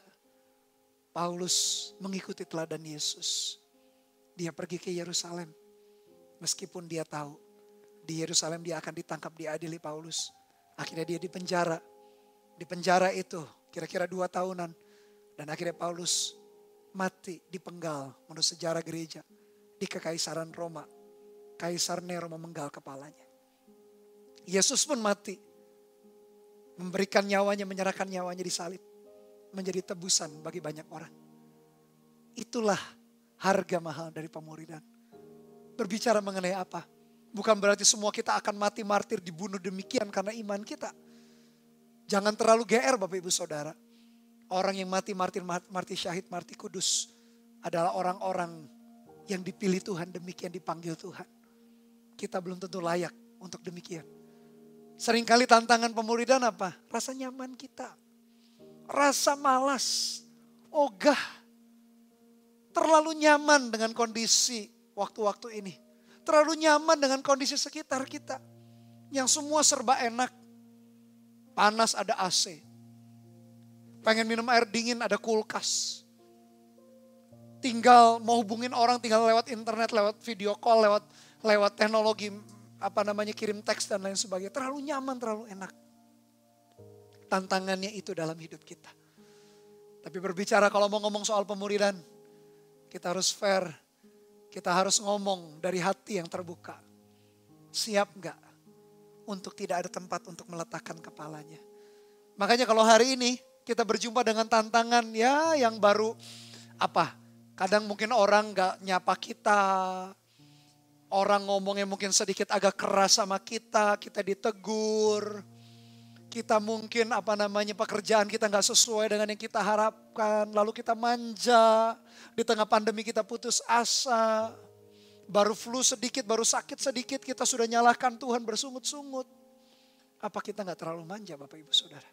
Paulus mengikuti teladan Yesus. Dia pergi ke Yerusalem. Meskipun dia tahu di Yerusalem dia akan ditangkap, diadili Paulus. Akhirnya dia dipenjara. Di penjara itu kira-kira dua tahunan. Dan akhirnya Paulus mati dipenggal menurut sejarah gereja. Di kekaisaran Roma. Kaisar Nero memenggal kepalanya. Yesus pun mati. Memberikan nyawanya, menyerahkan nyawanya disalib. Menjadi tebusan bagi banyak orang. Itulah harga mahal dari pemuridan. Berbicara mengenai apa? Bukan berarti semua kita akan mati martir dibunuh demikian karena iman kita. Jangan terlalu G R Bapak Ibu Saudara. Orang yang mati martir, mati syahid, mati kudus adalah orang-orang yang dipilih Tuhan, demikian dipanggil Tuhan. Kita belum tentu layak untuk demikian. Seringkali tantangan pemuridan apa? Rasa nyaman kita. Rasa malas, ogah. Terlalu nyaman dengan kondisi waktu-waktu ini. Terlalu nyaman dengan kondisi sekitar kita. Yang semua serba enak. Panas ada A C. Pengen minum air dingin ada kulkas. Tinggal mau hubungin orang tinggal lewat internet, lewat video call, lewat lewat teknologi apa namanya kirim teks dan lain sebagainya. Terlalu nyaman, terlalu enak. Tantangannya itu dalam hidup kita. Tapi berbicara kalau mau ngomong soal pemuridan, kita harus fair. Kita harus ngomong dari hati yang terbuka. Siap gak untuk tidak ada tempat untuk meletakkan kepalanya. Makanya kalau hari ini kita berjumpa dengan tantangan ya yang baru apa? Kadang mungkin orang gak nyapa kita. Orang ngomongnya mungkin sedikit agak keras sama kita. Kita ditegur. Kita mungkin apa namanya pekerjaan kita gak sesuai dengan yang kita harapkan. Lalu kita manja. Di tengah pandemi kita putus asa. Baru flu sedikit, baru sakit sedikit, kita sudah nyalahkan Tuhan bersungut-sungut. Apa kita gak terlalu manja Bapak Ibu Saudara?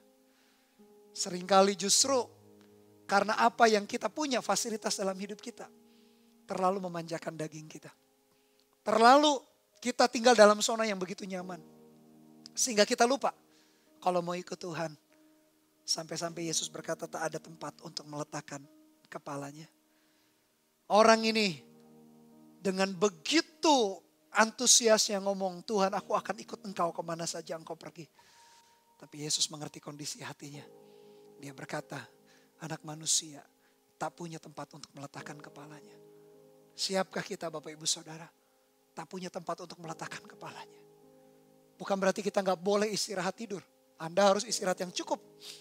Seringkali justru karena apa yang kita punya fasilitas dalam hidup kita. terlalu memanjakan daging kita. Terlalu kita tinggal dalam zona yang begitu nyaman. Sehingga kita lupa kalau mau ikut Tuhan. Sampai-sampai Yesus berkata tak ada tempat untuk meletakkan kepalanya. Orang ini dengan begitu antusiasnya ngomong, Tuhan aku akan ikut engkau kemana saja engkau pergi. Tapi Yesus mengerti kondisi hatinya. Dia berkata, anak manusia tak punya tempat untuk meletakkan kepalanya. Siapkah kita Bapak Ibu Saudara? Tak punya tempat untuk meletakkan kepalanya. Bukan berarti kita gak boleh istirahat tidur. Anda harus istirahat yang cukup.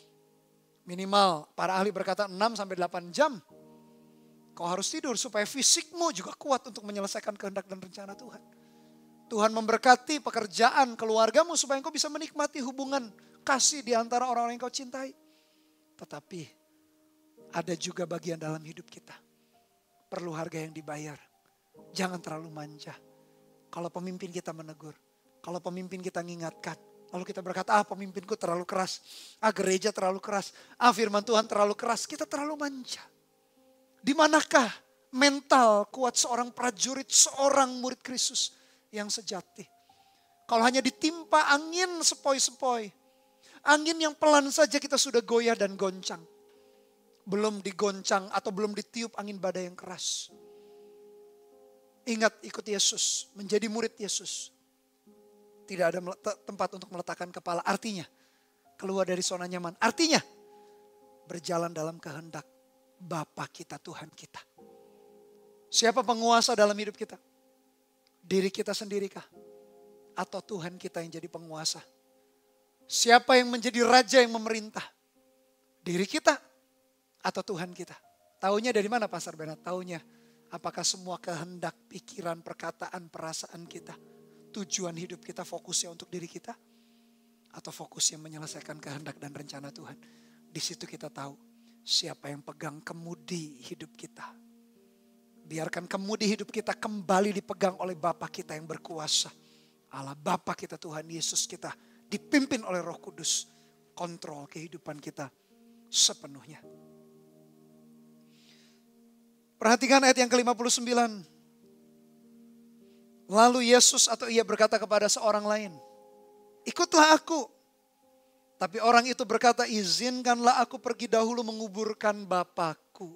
Minimal para ahli berkata enam sampai delapan jam. Kau harus tidur supaya fisikmu juga kuat untuk menyelesaikan kehendak dan rencana Tuhan. Tuhan memberkati pekerjaan keluargamu supaya engkau bisa menikmati hubungan kasih di antara orang-orang yang kau cintai. Tetapi ada juga bagian dalam hidup kita. Perlu harga yang dibayar. Jangan terlalu manja. Kalau pemimpin kita menegur. Kalau pemimpin kita mengingatkan. Lalu kita berkata, ah pemimpinku terlalu keras. Ah gereja terlalu keras. Ah firman Tuhan terlalu keras. Kita terlalu manja. Di manakah mental kuat seorang prajurit, seorang murid Kristus yang sejati? Kalau hanya ditimpa angin sepoi-sepoi. Angin yang pelan saja kita sudah goyah dan goncang. Belum digoncang atau belum ditiup angin badai yang keras. Ingat ikut Yesus, menjadi murid Yesus. Tidak ada tempat untuk meletakkan kepala. Artinya keluar dari zona nyaman. Artinya berjalan dalam kehendak Bapa kita, Tuhan kita. Siapa penguasa dalam hidup kita? Diri kita sendirikah? Atau Tuhan kita yang jadi penguasa? Siapa yang menjadi raja yang memerintah? Diri kita atau Tuhan kita? Taunya dari mana Pastor Bernard? Taunya apakah semua kehendak, pikiran, perkataan, perasaan kita, tujuan hidup kita fokusnya untuk diri kita? Atau fokusnya menyelesaikan kehendak dan rencana Tuhan? Di situ kita tahu siapa yang pegang kemudi hidup kita. Biarkan kemudi hidup kita kembali dipegang oleh Bapa kita yang berkuasa. Allah Bapa kita, Tuhan Yesus kita, dipimpin oleh Roh Kudus. Kontrol kehidupan kita sepenuhnya. Perhatikan ayat yang ke lima puluh sembilan. Lalu Yesus atau ia berkata kepada seorang lain, ikutlah aku. Tapi orang itu berkata, izinkanlah aku pergi dahulu menguburkan Bapakku.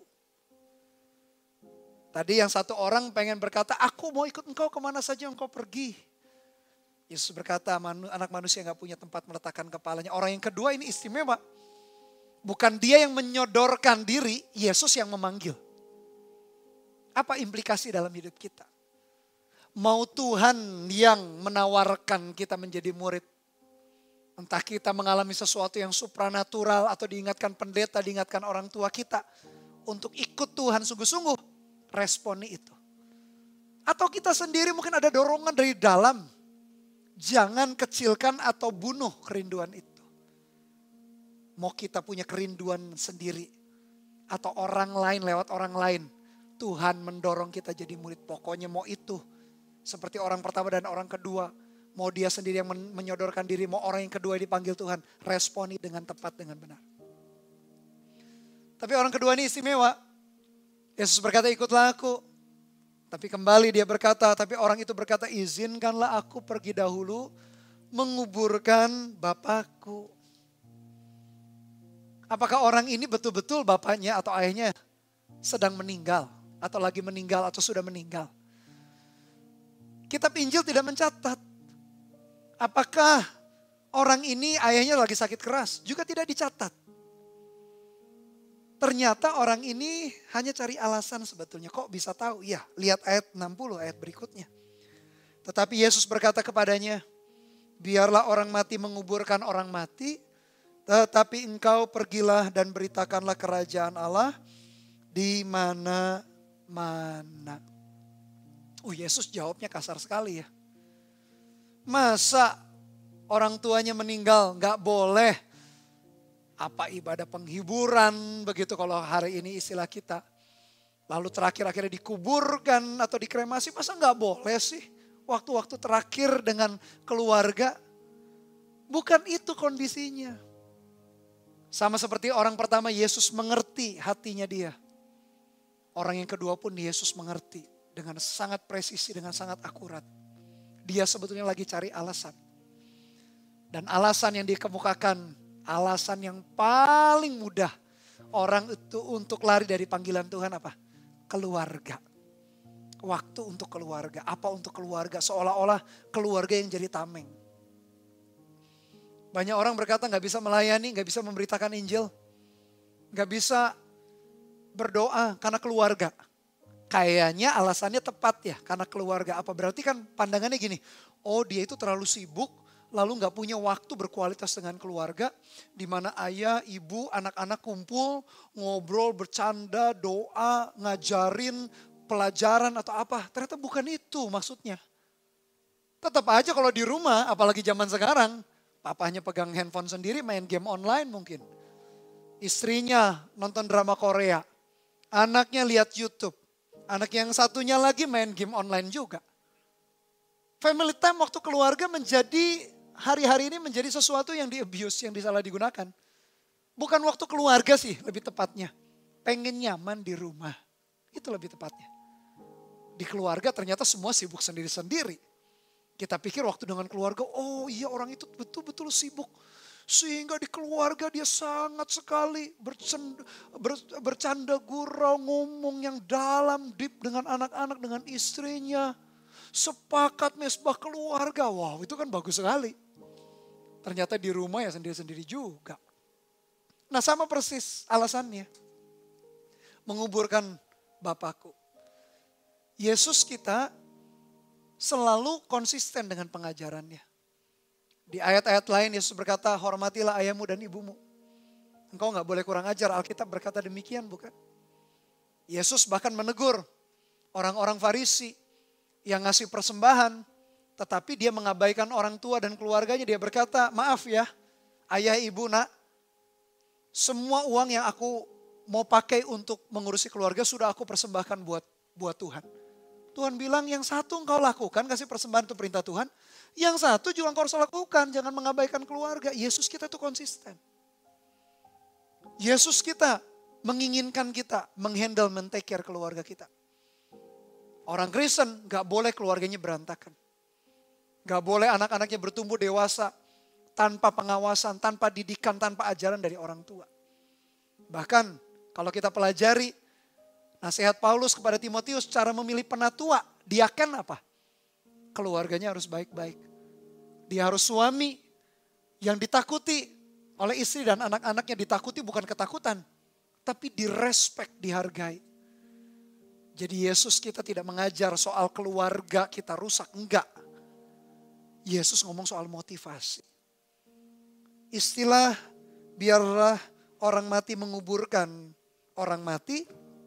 Tadi yang satu orang pengen berkata, aku mau ikut engkau kemana saja engkau pergi. Yesus berkata, anak manusia gak punya tempat meletakkan kepalanya. Orang yang kedua ini istimewa. Bukan dia yang menyodorkan diri, Yesus yang memanggil. Apa implikasi dalam hidup kita? Mau Tuhan yang menawarkan kita menjadi murid. Entah kita mengalami sesuatu yang supranatural atau diingatkan pendeta, diingatkan orang tua kita. Untuk ikut Tuhan sungguh-sungguh, responi itu. Atau kita sendiri mungkin ada dorongan dari dalam. Jangan kecilkan atau bunuh kerinduan itu. Mau kita punya kerinduan sendiri. Atau orang lain lewat orang lain. Tuhan mendorong kita jadi murid. Pokoknya mau itu. Seperti orang pertama dan orang kedua. Mau dia sendiri yang menyodorkan diri. Mau orang yang kedua dipanggil Tuhan. Responi dengan tepat, dengan benar. Tapi orang kedua ini istimewa. Yesus berkata ikutlah aku. Tapi kembali dia berkata, tapi orang itu berkata izinkanlah aku pergi dahulu menguburkan Bapakku. Apakah orang ini betul-betul bapaknya atau ayahnya sedang meninggal? Atau lagi meninggal atau sudah meninggal? Kitab Injil tidak mencatat. Apakah orang ini ayahnya lagi sakit keras? Juga tidak dicatat. Ternyata orang ini hanya cari alasan sebetulnya. Kok bisa tahu? Ya, lihat ayat enam puluh, ayat berikutnya. Tetapi Yesus berkata kepadanya, biarlah orang mati menguburkan orang mati, tetapi engkau pergilah dan beritakanlah kerajaan Allah di mana-mana. Oh, Yesus jawabnya kasar sekali ya. Masa orang tuanya meninggal nggak boleh? Apa ibadah penghiburan begitu kalau hari ini istilah kita. Lalu terakhir akhirnya dikuburkan atau dikremasi, masa nggak boleh sih? Waktu-waktu terakhir dengan keluarga. Bukan itu kondisinya. Sama seperti orang pertama, Yesus mengerti hatinya dia. Orang yang kedua pun Yesus mengerti dengan sangat presisi, dengan sangat akurat. Dia sebetulnya lagi cari alasan. Dan alasan yang dikemukakan, alasan yang paling mudah orang itu untuk lari dari panggilan Tuhan apa? Keluarga. Waktu untuk keluarga. Apa untuk keluarga? Seolah-olah keluarga yang jadi tameng. Banyak orang berkata gak bisa melayani, gak bisa memberitakan Injil. Gak bisa berdoa karena keluarga. Kayaknya alasannya tepat ya, karena keluarga. Apa berarti kan pandangannya gini, oh dia itu terlalu sibuk, lalu gak punya waktu berkualitas dengan keluarga. Di mana ayah, ibu, anak-anak kumpul, ngobrol, bercanda, doa, ngajarin, pelajaran atau apa. Ternyata bukan itu maksudnya. Tetap aja kalau di rumah, apalagi zaman sekarang, papahnya pegang handphone sendiri, main game online mungkin. Istrinya nonton drama Korea. Anaknya lihat YouTube. Anak yang satunya lagi main game online juga. Family time waktu keluarga menjadi, hari-hari ini menjadi sesuatu yang di-abuse, yang disalah digunakan. Bukan waktu keluarga sih lebih tepatnya. Pengen nyaman di rumah. Itu lebih tepatnya. Di keluarga ternyata semua sibuk sendiri-sendiri. Kita pikir waktu dengan keluarga, oh iya orang itu betul-betul sibuk. Sehingga di keluarga dia sangat sekali bercanda, ber, bercanda gurau, ngomong yang dalam, deep dengan anak-anak, dengan istrinya. Sepakat mesbah keluarga, wow itu kan bagus sekali. Ternyata di rumah ya sendiri-sendiri juga. Nah sama persis alasannya. Menguburkan Bapakku. Yesus kita selalu konsisten dengan pengajarannya. Di ayat-ayat lain Yesus berkata, hormatilah ayahmu dan ibumu. Engkau gak boleh kurang ajar, Alkitab berkata demikian bukan? Yesus bahkan menegur orang-orang Farisi yang ngasih persembahan, tetapi dia mengabaikan orang tua dan keluarganya. Dia berkata, maaf ya ayah ibu nak, semua uang yang aku mau pakai untuk mengurusi keluarga sudah aku persembahkan buat buat Tuhan. Tuhan bilang yang satu engkau lakukan, kasih persembahan itu perintah Tuhan. Yang satu juga engkau harus lakukan, jangan mengabaikan keluarga. Yesus kita itu konsisten. Yesus kita menginginkan kita menghandle, men-take care keluarga kita. Orang Kristen gak boleh keluarganya berantakan. Gak boleh anak-anaknya bertumbuh dewasa tanpa pengawasan, tanpa didikan, tanpa ajaran dari orang tua. Bahkan kalau kita pelajari nasihat Paulus kepada Timotius, cara memilih penatua, diaken apa? Keluarganya harus baik-baik. Dia harus suami yang ditakuti oleh istri dan anak-anaknya. Ditakuti bukan ketakutan, tapi direspek, dihargai. Jadi Yesus kita tidak mengajar soal keluarga kita rusak, enggak. Yesus ngomong soal motivasi. Istilah biarlah orang mati menguburkan orang mati,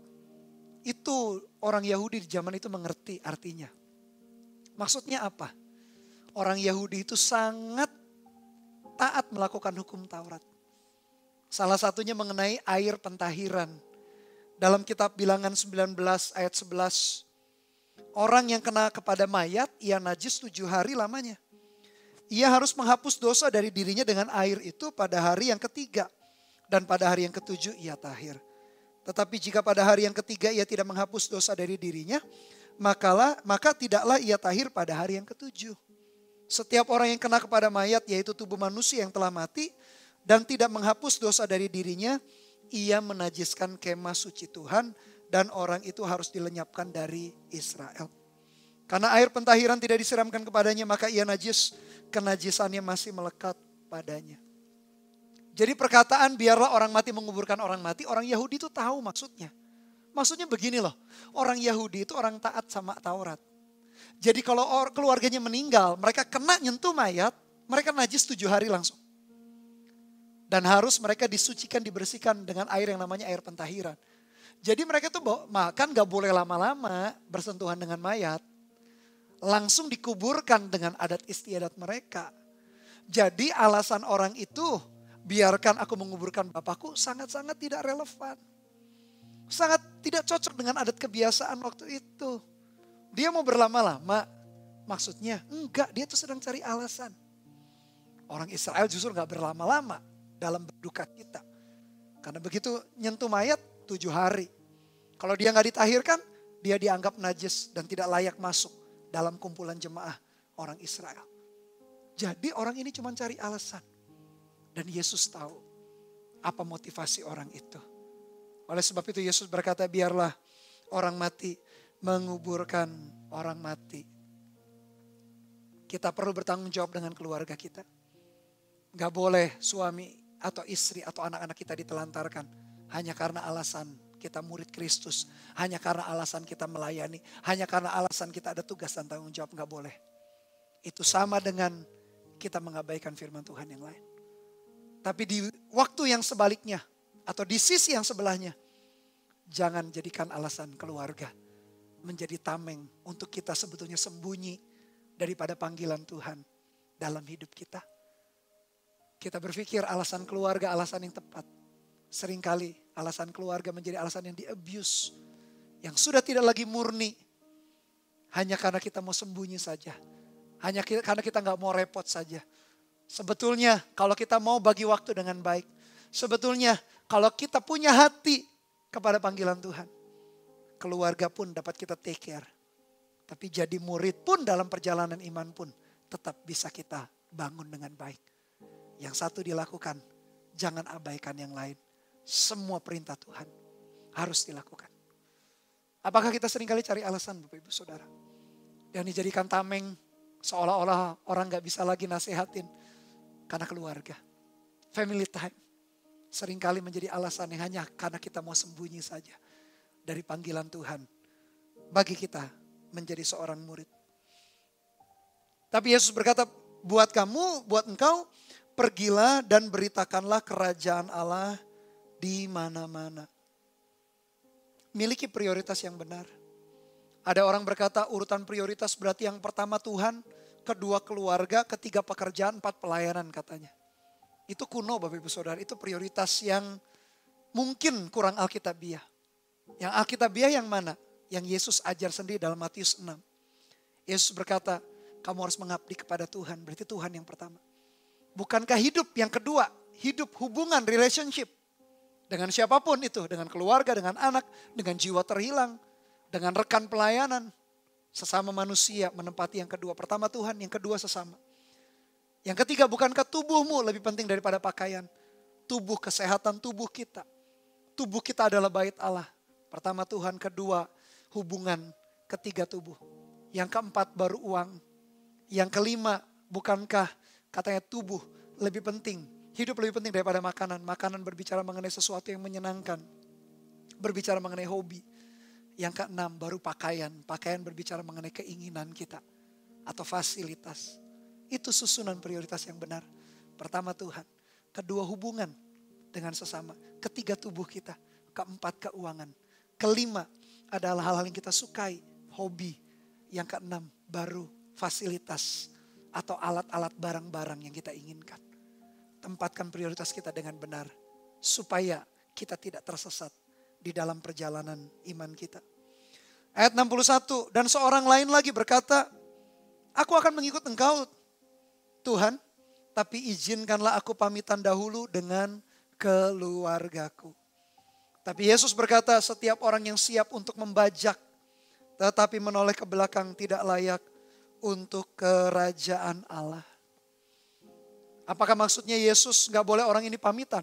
itu orang Yahudi di zaman itu mengerti artinya. Maksudnya apa? Orang Yahudi itu sangat taat melakukan hukum Taurat. Salah satunya mengenai air pentahiran. Dalam kitab Bilangan sembilan belas ayat sebelas. Orang yang kena kepada mayat, ia najis tujuh hari lamanya. Ia harus menghapus dosa dari dirinya dengan air itu pada hari yang ketiga. Dan pada hari yang ketujuh ia tahir. Tetapi jika pada hari yang ketiga ia tidak menghapus dosa dari dirinya, makalah, maka tidaklah ia tahir pada hari yang ketujuh. Setiap orang yang kena kepada mayat, yaitu tubuh manusia yang telah mati, dan tidak menghapus dosa dari dirinya, ia menajiskan kemah suci Tuhan, dan orang itu harus dilenyapkan dari Israel. Karena air pentahiran tidak disiramkan kepadanya, maka ia najis, kenajisannya masih melekat padanya. Jadi perkataan biarlah orang mati menguburkan orang mati, orang Yahudi itu tahu maksudnya. Maksudnya begini loh, orang Yahudi itu orang taat sama Taurat. Jadi kalau keluarganya meninggal, mereka kena nyentuh mayat, mereka najis tujuh hari langsung. Dan harus mereka disucikan, dibersihkan dengan air yang namanya air pentahiran. Jadi mereka tuh makan gak boleh lama-lama bersentuhan dengan mayat. Langsung dikuburkan dengan adat istiadat mereka. Jadi alasan orang itu, biarkan aku menguburkan bapakku, sangat-sangat tidak relevan. Sangat tidak cocok dengan adat kebiasaan waktu itu. Dia mau berlama-lama, maksudnya enggak, dia tuh sedang cari alasan. Orang Israel justru gak berlama-lama dalam berduka cita. Karena begitu nyentuh mayat tujuh hari. Kalau dia nggak ditahirkan, dia dianggap najis dan tidak layak masuk dalam kumpulan jemaah orang Israel. Jadi orang ini cuma cari alasan. Dan Yesus tahu apa motivasi orang itu. Oleh sebab itu Yesus berkata, biarlah orang mati menguburkan orang mati. Kita perlu bertanggung jawab dengan keluarga kita. Gak boleh suami atau istri atau anak-anak kita ditelantarkan hanya karena alasan kita murid Kristus, hanya karena alasan kita melayani, hanya karena alasan kita ada tugas dan tanggung jawab. Gak boleh. Itu sama dengan kita mengabaikan firman Tuhan yang lain. Tapi di waktu yang sebaliknya atau di sisi yang sebelahnya, jangan jadikan alasan keluarga menjadi tameng untuk kita sebetulnya sembunyi daripada panggilan Tuhan dalam hidup kita. Kita berpikir alasan keluarga alasan yang tepat. Seringkali alasan keluarga menjadi alasan yang di-abuse. Yang sudah tidak lagi murni. Hanya karena kita mau sembunyi saja. Hanya karena kita nggak mau repot saja. Sebetulnya kalau kita mau bagi waktu dengan baik. Sebetulnya kalau kita punya hati kepada panggilan Tuhan. Keluarga pun dapat kita take care. Tapi jadi murid pun dalam perjalanan iman pun tetap bisa kita bangun dengan baik. Yang satu dilakukan, jangan abaikan yang lain. Semua perintah Tuhan harus dilakukan. Apakah kita seringkali cari alasan Bapak Ibu Saudara? Dan dijadikan tameng seolah-olah orang gak bisa lagi nasihatin karena keluarga. Family time. Seringkali menjadi alasan yang hanya karena kita mau sembunyi saja dari panggilan Tuhan. Bagi kita menjadi seorang murid. Tapi Yesus berkata, buat kamu, buat engkau, pergilah dan beritakanlah kerajaan Allah di mana-mana. Miliki prioritas yang benar. Ada orang berkata urutan prioritas berarti yang pertama Tuhan, kedua keluarga, ketiga pekerjaan, empat pelayanan katanya. Itu kuno Bapak Ibu Saudara, itu prioritas yang mungkin kurang alkitabiah. Yang alkitabiah yang mana? Yang Yesus ajar sendiri dalam Matius enam. Yesus berkata, kamu harus mengabdi kepada Tuhan, berarti Tuhan yang pertama. Bukankah hidup yang kedua, hidup hubungan, relationship. Dengan siapapun itu, dengan keluarga, dengan anak, dengan jiwa terhilang, dengan rekan pelayanan. Sesama manusia menempati yang kedua. Pertama Tuhan, yang kedua sesama. Yang ketiga, bukankah tubuhmu lebih penting daripada pakaian? Tubuh, kesehatan tubuh kita. Tubuh kita adalah bait Allah. Pertama Tuhan, kedua hubungan, ketiga tubuh. Yang keempat baru uang. Yang kelima, bukankah katanya tubuh lebih penting, hidup lebih penting daripada makanan. Makanan berbicara mengenai sesuatu yang menyenangkan. Berbicara mengenai hobi. Yang keenam baru pakaian. Pakaian berbicara mengenai keinginan kita. Atau fasilitas. Itu susunan prioritas yang benar. Pertama Tuhan. Kedua hubungan dengan sesama. Ketiga tubuh kita. Keempat keuangan. Kelima adalah hal-hal yang kita sukai. Hobi. Yang keenam baru fasilitas. Atau alat-alat barang-barang yang kita inginkan. Tempatkan prioritas kita dengan benar. Supaya kita tidak tersesat di dalam perjalanan iman kita. Ayat enam puluh satu. Dan seorang lain lagi berkata, aku akan mengikut engkau Tuhan, tapi izinkanlah aku pamitan dahulu dengan keluargaku. Tapi Yesus berkata, setiap orang yang siap untuk membajak, tetapi menoleh ke belakang tidak layak untuk kerajaan Allah. Apakah maksudnya Yesus gak boleh orang ini pamitan?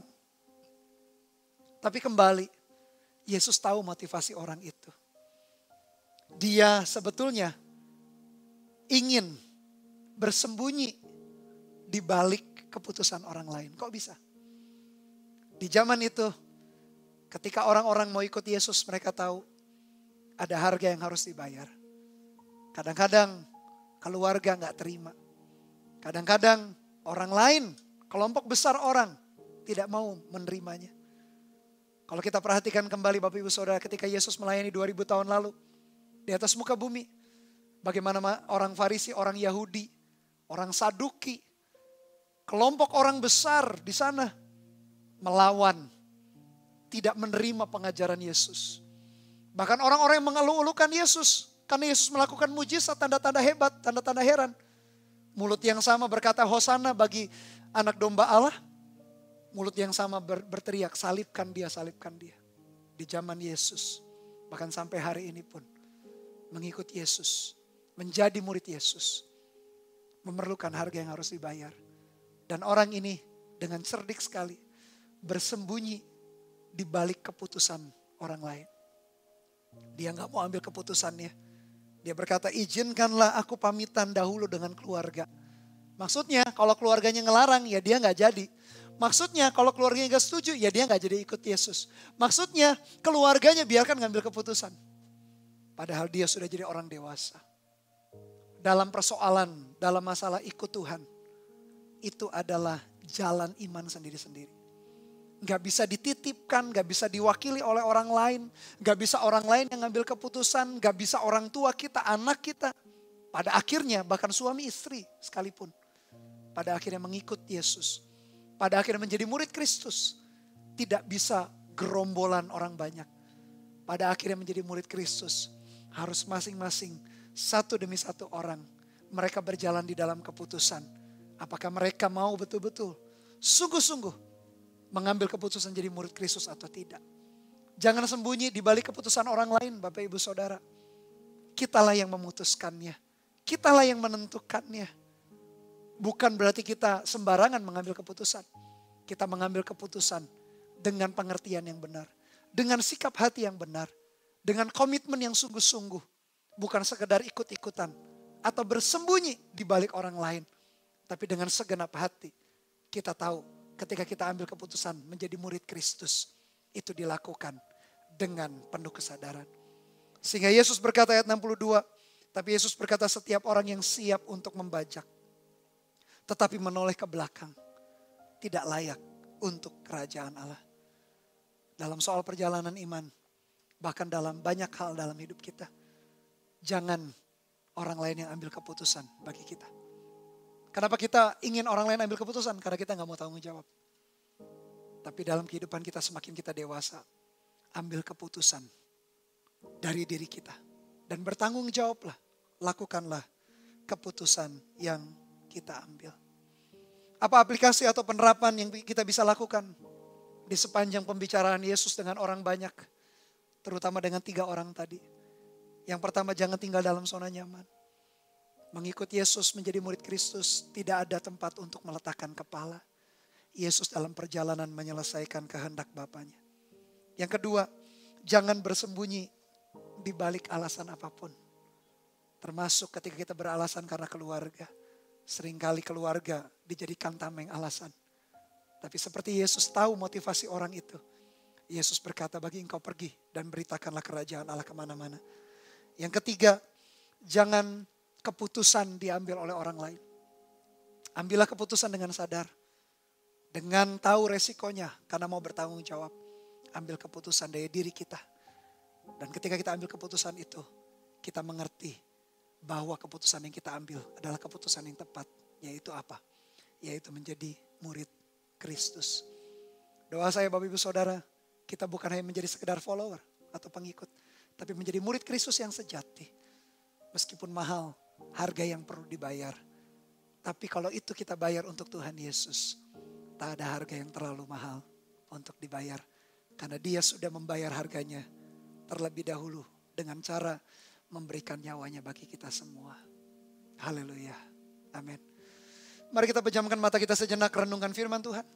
Tapi kembali, Yesus tahu motivasi orang itu. Dia sebetulnya ingin bersembunyi di balik keputusan orang lain. Kok bisa? Di zaman itu, ketika orang-orang mau ikut Yesus, mereka tahu ada harga yang harus dibayar. Kadang-kadang keluarga gak terima. Kadang-kadang orang lain, kelompok besar orang tidak mau menerimanya. Kalau kita perhatikan kembali Bapak Ibu Saudara, ketika Yesus melayani dua ribu tahun lalu di atas muka bumi, bagaimana orang Farisi, orang Yahudi, orang Saduki, kelompok orang besar di sana melawan, tidak menerima pengajaran Yesus. Bahkan orang-orang yang mengeluh-elukan Yesus karena Yesus melakukan mujizat, tanda-tanda hebat, tanda-tanda heran. Mulut yang sama berkata hosana bagi anak domba Allah. Mulut yang sama ber, berteriak salibkan dia, salibkan dia. Di zaman Yesus Bahkan sampai hari ini pun mengikut Yesus, menjadi murid Yesus, memerlukan harga yang harus dibayar. Dan orang ini dengan cerdik sekali bersembunyi di balik keputusan orang lain. Dia nggak mau ambil keputusannya. Dia berkata, izinkanlah aku pamitan dahulu dengan keluarga. Maksudnya kalau keluarganya ngelarang ya dia nggak jadi. Maksudnya kalau keluarganya nggak setuju ya dia nggak jadi ikut Yesus. Maksudnya keluarganya biarkan ngambil keputusan. Padahal dia sudah jadi orang dewasa. Dalam persoalan, dalam masalah ikut Tuhan. Itu adalah jalan iman sendiri-sendiri. Gak bisa dititipkan, gak bisa diwakili oleh orang lain. Gak bisa orang lain yang ngambil keputusan. Gak bisa orang tua kita, anak kita. Pada akhirnya bahkan suami istri sekalipun. Pada akhirnya mengikut Yesus. Pada akhirnya menjadi murid Kristus. Tidak bisa gerombolan orang banyak. Pada akhirnya menjadi murid Kristus. Harus masing-masing satu demi satu orang. Mereka berjalan di dalam keputusan. Apakah mereka mau betul-betul sungguh-sungguh mengambil keputusan jadi murid Kristus atau tidak. Jangan sembunyi di balik keputusan orang lain, Bapak Ibu Saudara. Kitalah yang memutuskannya. Kitalah yang menentukannya. Bukan berarti kita sembarangan mengambil keputusan. Kita mengambil keputusan dengan pengertian yang benar. Dengan sikap hati yang benar. Dengan komitmen yang sungguh-sungguh. Bukan sekedar ikut-ikutan. Atau bersembunyi di balik orang lain. Tapi dengan segenap hati kita tahu ketika kita ambil keputusan menjadi murid Kristus. Itu dilakukan dengan penuh kesadaran. Sehingga Yesus berkata ayat enam puluh dua. Tapi Yesus berkata setiap orang yang siap untuk membajak. Tetapi menoleh ke belakang. Tidak layak untuk kerajaan Allah. Dalam soal perjalanan iman. Bahkan dalam banyak hal dalam hidup kita. Jangan orang lain yang ambil keputusan bagi kita. Kenapa kita ingin orang lain ambil keputusan? Karena kita gak mau tanggung jawab. Tapi dalam kehidupan kita semakin kita dewasa. Ambil keputusan dari diri kita. Dan bertanggung jawablah. Lakukanlah keputusan yang kita ambil. Apa aplikasi atau penerapan yang kita bisa lakukan? Di sepanjang pembicaraan Yesus dengan orang banyak. Terutama dengan tiga orang tadi. Yang pertama, jangan tinggal dalam zona nyaman. Mengikut Yesus menjadi murid Kristus tidak ada tempat untuk meletakkan kepala. Yesus dalam perjalanan menyelesaikan kehendak Bapanya. Yang kedua, jangan bersembunyi di balik alasan apapun. Termasuk ketika kita beralasan karena keluarga. Seringkali keluarga dijadikan tameng alasan. Tapi seperti Yesus tahu motivasi orang itu. Yesus berkata bagi engkau pergi dan beritakanlah kerajaan Allah kemana-mana. Yang ketiga, jangan keputusan diambil oleh orang lain. Ambillah keputusan dengan sadar. Dengan tahu resikonya karena mau bertanggung jawab. Ambil keputusan dari diri kita. Dan ketika kita ambil keputusan itu, kita mengerti bahwa keputusan yang kita ambil adalah keputusan yang tepat. Yaitu apa? Yaitu menjadi murid Kristus. Doa saya Bapak Ibu Saudara, kita bukan hanya menjadi sekedar follower atau pengikut. Tapi menjadi murid Kristus yang sejati. Meskipun mahal, harga yang perlu dibayar. Tapi kalau itu kita bayar untuk Tuhan Yesus, tak ada harga yang terlalu mahal untuk dibayar. Karena dia sudah membayar harganya terlebih dahulu dengan cara memberikan nyawanya bagi kita semua. Haleluya. Amin. Mari kita pejamkan mata kita sejenak renungkan firman Tuhan.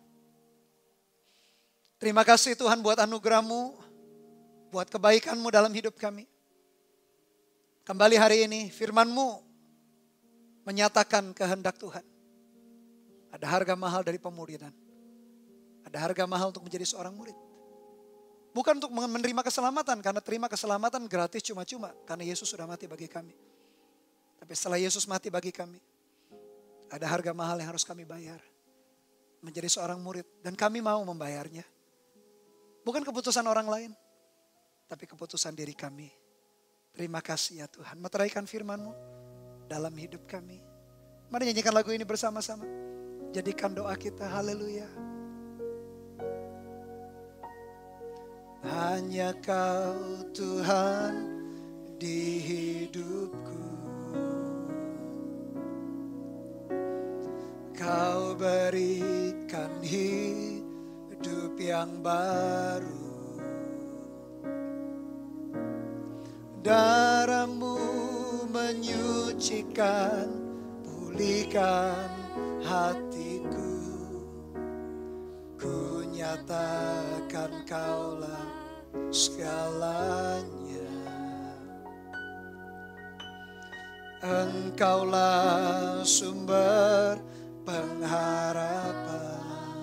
Terima kasih Tuhan buat anugerah-Mu, buat kebaikan-Mu dalam hidup kami. Kembali hari ini firman-Mu menyatakan kehendak Tuhan. Ada harga mahal dari pemuridan. Ada harga mahal untuk menjadi seorang murid. Bukan untuk menerima keselamatan, karena terima keselamatan gratis cuma-cuma. Karena Yesus sudah mati bagi kami. Tapi setelah Yesus mati bagi kami, ada harga mahal yang harus kami bayar. Menjadi seorang murid. Dan kami mau membayarnya. Bukan keputusan orang lain, tapi keputusan diri kami. Terima kasih ya Tuhan. Meteraikan firman-Mu dalam hidup kami. Mari nyanyikan lagu ini bersama-sama. Jadikan doa kita, haleluya. Hanya Kau Tuhan di hidupku. Kau berikan hidup yang baru. Darahmu menyucikan, pulihkan hatiku. Ku nyatakan Kaulah segalanya. Engkaulah sumber pengharapan.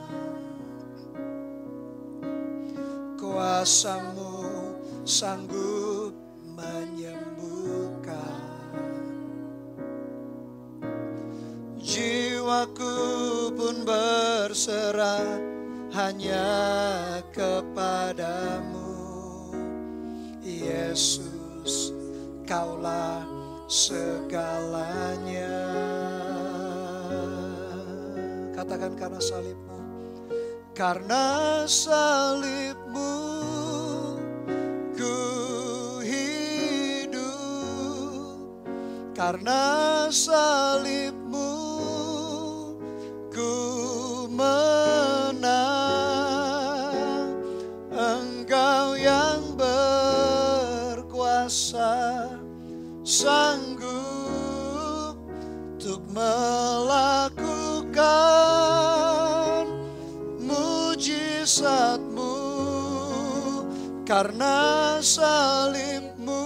Kuasa-Mu sanggup menyembuhkan. Jiwaku pun berserah hanya kepadamu. Yesus, Kaulah segalanya. Katakan karena salib-Mu. Karena salib-Mu ku hidup. Karena salib-Mu ku menang. Engkau yang berkuasa, sanggup untuk melakukan mujizat-Mu. Karena salib-Mu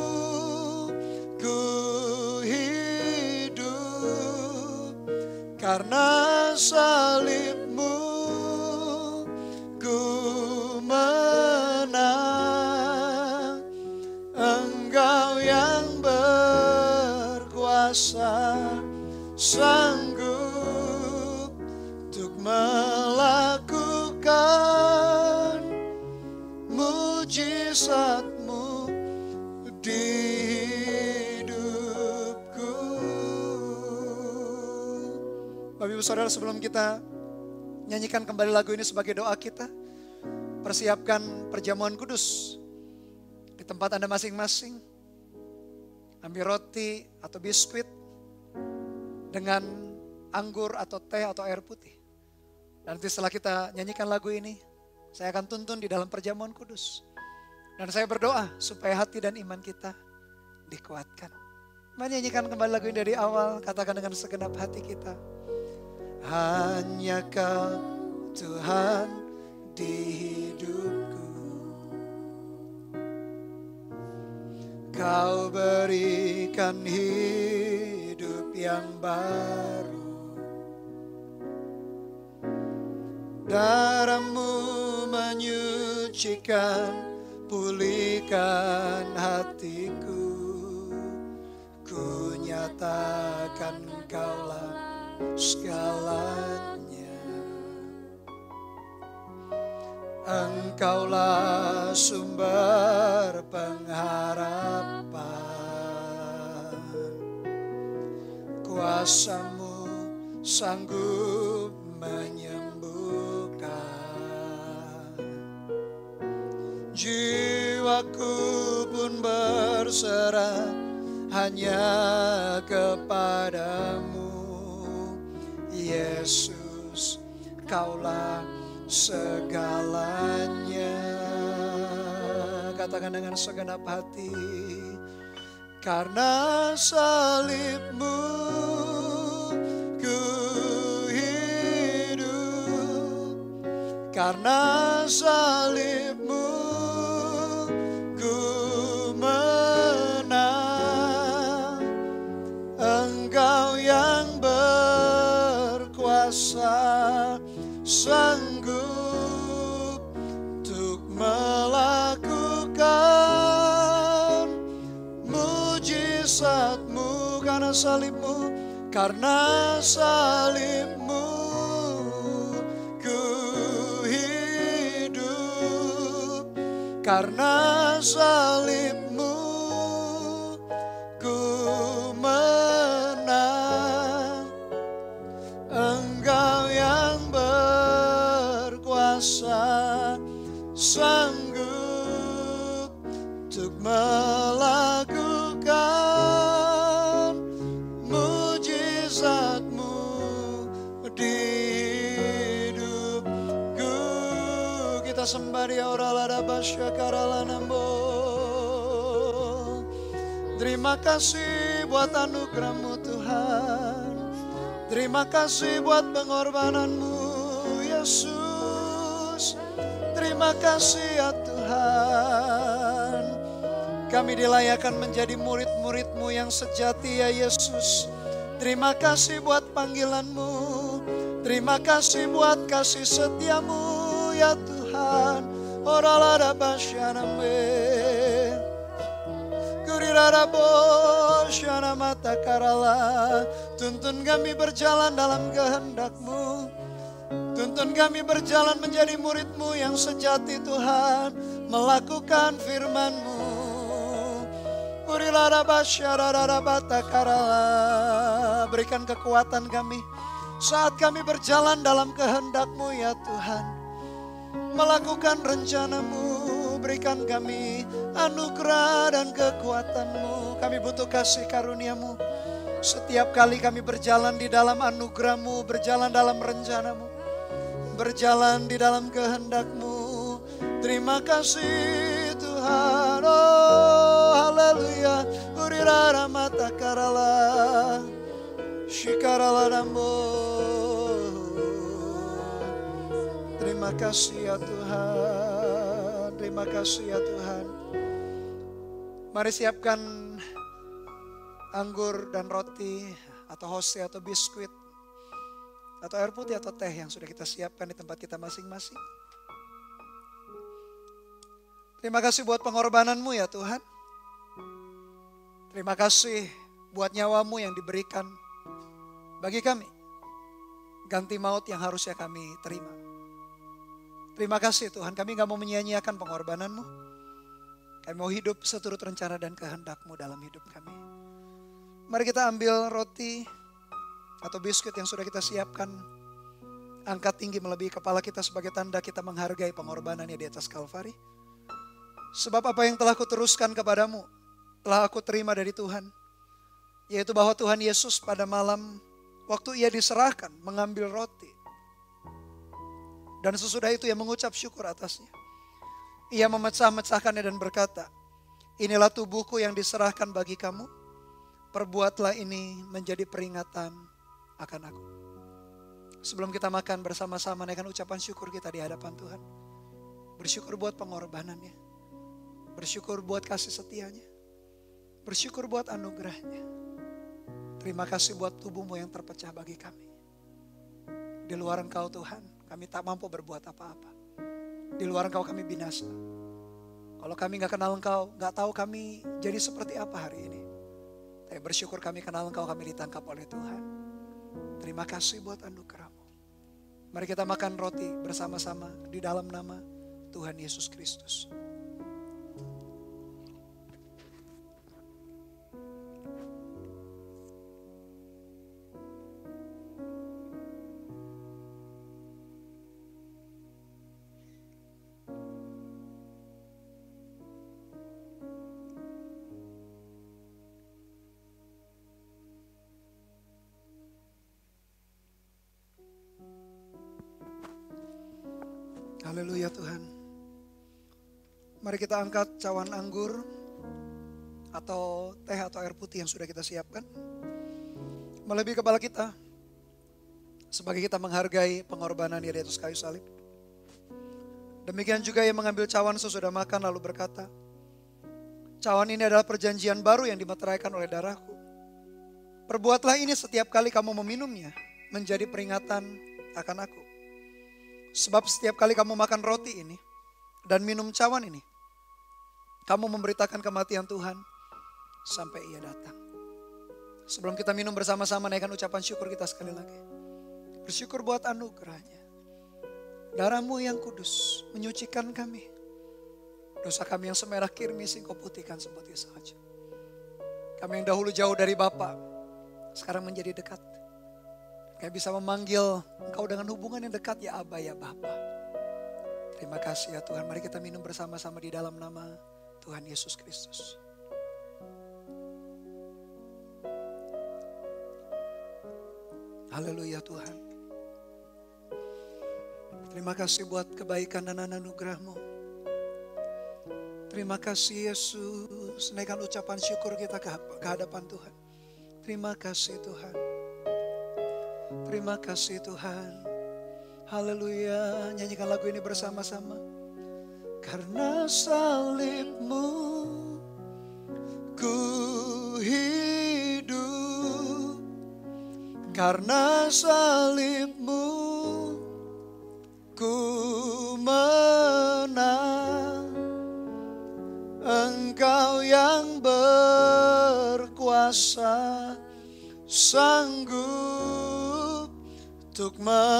ku hidup. Karena salib-Mu ku menang. Engkau yang berkuasa, sanggup untuk melakukan mujizat-Mu di hidupku. Bapak Ibu Saudara, sebelum kita nyanyikan kembali lagu ini sebagai doa kita, persiapkan perjamuan kudus di tempat Anda masing-masing. Ambil roti atau biskuit dengan anggur atau teh atau air putih. Dan nanti setelah kita nyanyikan lagu ini, saya akan tuntun di dalam perjamuan kudus. Dan saya berdoa supaya hati dan iman kita dikuatkan. Menyanyikan kembali lagu ini dari awal, katakan dengan segenap hati kita. Hanya Kau Tuhan di hidupku. Kau berikan hidup yang baru. Darah-Mu menyucikan, pulihkan hatiku. Ku nyatakan Kaulah segalanya. Engkaulah sumber pengharapan. Kuasa-Mu sanggup menyembuhkan. Jiwaku pun berserah hanya kepadamu. Yesus, Kaulah segalanya. Katakan dengan segenap hati. Karena salib-Mu ku hidup. Karena salib-Mu ku menang. Engkau yang berkuasa, sanggup untuk melakukan mujizat-Mu. Karena salib-Mu, karena salib-Mu ku hidup. Karena salib-Mu ku menang. Engkau yang berkuasa, sanggup untuk melakukan mujizat-Mu di hidupku. Kita sembah Dia, ora lada basya karala nambo. Terima kasih buat anugerah-Mu Tuhan. Terima kasih buat pengorbanan-Mu Yesus. Terima kasih ya Tuhan. Kami dilayakan menjadi murid-murid-Mu yang sejati ya Yesus. Terima kasih buat panggilan-Mu. Terima kasih buat kasih setia-Mu ya Tuhan. Oralada basyaname. Kurirada bosyana mata karala. Tuntun kami berjalan dalam kehendak-Mu. Tuntun kami berjalan menjadi murid-Mu yang sejati Tuhan. Melakukan firman-Mu. Kurirada basyarada bata karala. Berikan kekuatan kami saat kami berjalan dalam kehendak-Mu ya Tuhan. Melakukan rencana-Mu. Berikan kami anugerah dan kekuatan-Mu. Kami butuh kasih karunia-Mu. Setiap kali kami berjalan di dalam anugerah-Mu, berjalan dalam rencana-Mu, berjalan di dalam kehendak-Mu. Terima kasih Tuhan. Oh haleluya. Urirara mata karala. Shikarala dambo. Terima kasih ya Tuhan. Terima kasih ya Tuhan. Mari siapkan anggur dan roti atau hose atau biskuit atau air putih atau teh yang sudah kita siapkan di tempat kita masing-masing. Terima kasih buat pengorbanan-Mu ya Tuhan. Terima kasih buat nyawa-Mu yang diberikan bagi kami. Ganti maut yang harusnya kami terima. Terima kasih Tuhan, kami gak mau menyia-nyiakan pengorbanan-Mu. Kami mau hidup seturut rencana dan kehendak-Mu dalam hidup kami. Mari kita ambil roti atau biskuit yang sudah kita siapkan. Angkat tinggi melebihi kepala kita sebagai tanda kita menghargai pengorbanannya di atas Kalvari. Sebab apa yang telah kuteruskan kepadamu, telah aku terima dari Tuhan. Yaitu bahwa Tuhan Yesus pada malam waktu ia diserahkan mengambil roti. Dan sesudah itu ia mengucap syukur atasnya. Ia memecah-mecahkannya dan berkata, inilah tubuhku yang diserahkan bagi kamu. Perbuatlah ini menjadi peringatan akan aku. Sebelum kita makan bersama-sama, naikkan ucapan syukur kita di hadapan Tuhan. Bersyukur buat pengorbanannya. Bersyukur buat kasih setianya. Bersyukur buat anugerahnya. Terima kasih buat tubuhmu yang terpecah bagi kami. Di luar Engkau Tuhan, kami tak mampu berbuat apa-apa. Di luar Engkau kami binasa. Kalau kami gak kenal Engkau, gak tahu kami jadi seperti apa hari ini. Tapi bersyukur kami kenal Engkau, kami ditangkap oleh Tuhan. Terima kasih buat anugerah-Mu. Mari kita makan roti bersama-sama di dalam nama Tuhan Yesus Kristus. Haleluya Tuhan. Mari kita angkat cawan anggur atau teh atau air putih yang sudah kita siapkan. Melebihi kepala kita. Sebagai kita menghargai pengorbanan di atas kayu salib. Demikian juga ia mengambil cawan sesudah makan lalu berkata, cawan ini adalah perjanjian baru yang dimeteraikan oleh darahku. Perbuatlah ini setiap kali kamu meminumnya menjadi peringatan akan aku. Sebab setiap kali kamu makan roti ini dan minum cawan ini, kamu memberitakan kematian Tuhan sampai ia datang. Sebelum kita minum bersama-sama, naikkan ucapan syukur kita sekali lagi. Bersyukur buat anugerahnya. Darah-Mu yang kudus menyucikan kami. Dosa kami yang semerah kirmis Engkau putihkan seputih salju. Kami yang dahulu jauh dari Bapa, sekarang menjadi dekat. Kami bisa memanggil Engkau dengan hubungan yang dekat, ya Aba, ya Bapa. Terima kasih ya Tuhan. Mari kita minum bersama-sama di dalam nama Tuhan Yesus Kristus. Haleluya Tuhan. Terima kasih buat kebaikan dan anugerah-Mu. Terima kasih Yesus. Naikkan ucapan syukur kita ke ke hadapan Tuhan. Terima kasih Tuhan. Terima kasih Tuhan. Haleluya. Nyanyikan lagu ini bersama-sama. Karena salib-Mu ku hidup. Karena salib-Mu ku menang. Engkau yang berkuasa, sanggup untuk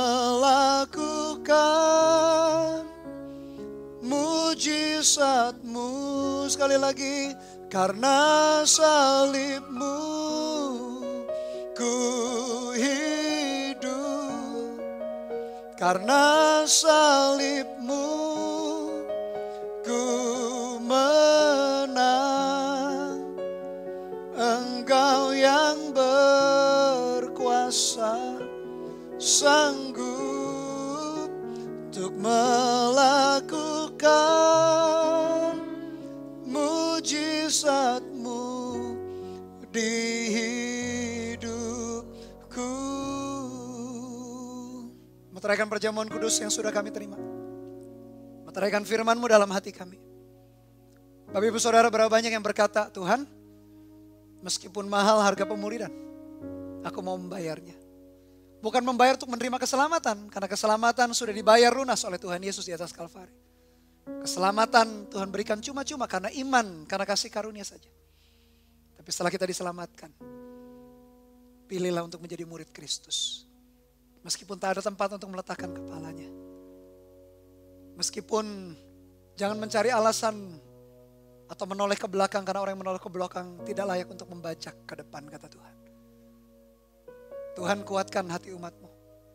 melakukan mujizat-Mu. Sekali lagi, karena salib-Mu ku hidup. Karena salib-Mu ku menang. Engkau yang berkuasa, sanggup untuk melakukan mujizat-Mu di hidupku. Meteraikan perjamuan kudus yang sudah kami terima. Meteraikan firman-Mu dalam hati kami. Bapak Ibu Saudara, berapa banyak yang berkata, Tuhan, meskipun mahal harga pemulihan, aku mau membayarnya. Bukan membayar untuk menerima keselamatan, karena keselamatan sudah dibayar lunas oleh Tuhan Yesus di atas Kalvari. Keselamatan Tuhan berikan cuma-cuma karena iman, karena kasih karunia saja. Tapi setelah kita diselamatkan, pilihlah untuk menjadi murid Kristus. Meskipun tak ada tempat untuk meletakkan kepalanya. Meskipun jangan mencari alasan atau menoleh ke belakang, karena orang yang menoleh ke belakang tidak layak untuk membajak ke depan, kata Tuhan. Tuhan, kuatkan hati umat-Mu.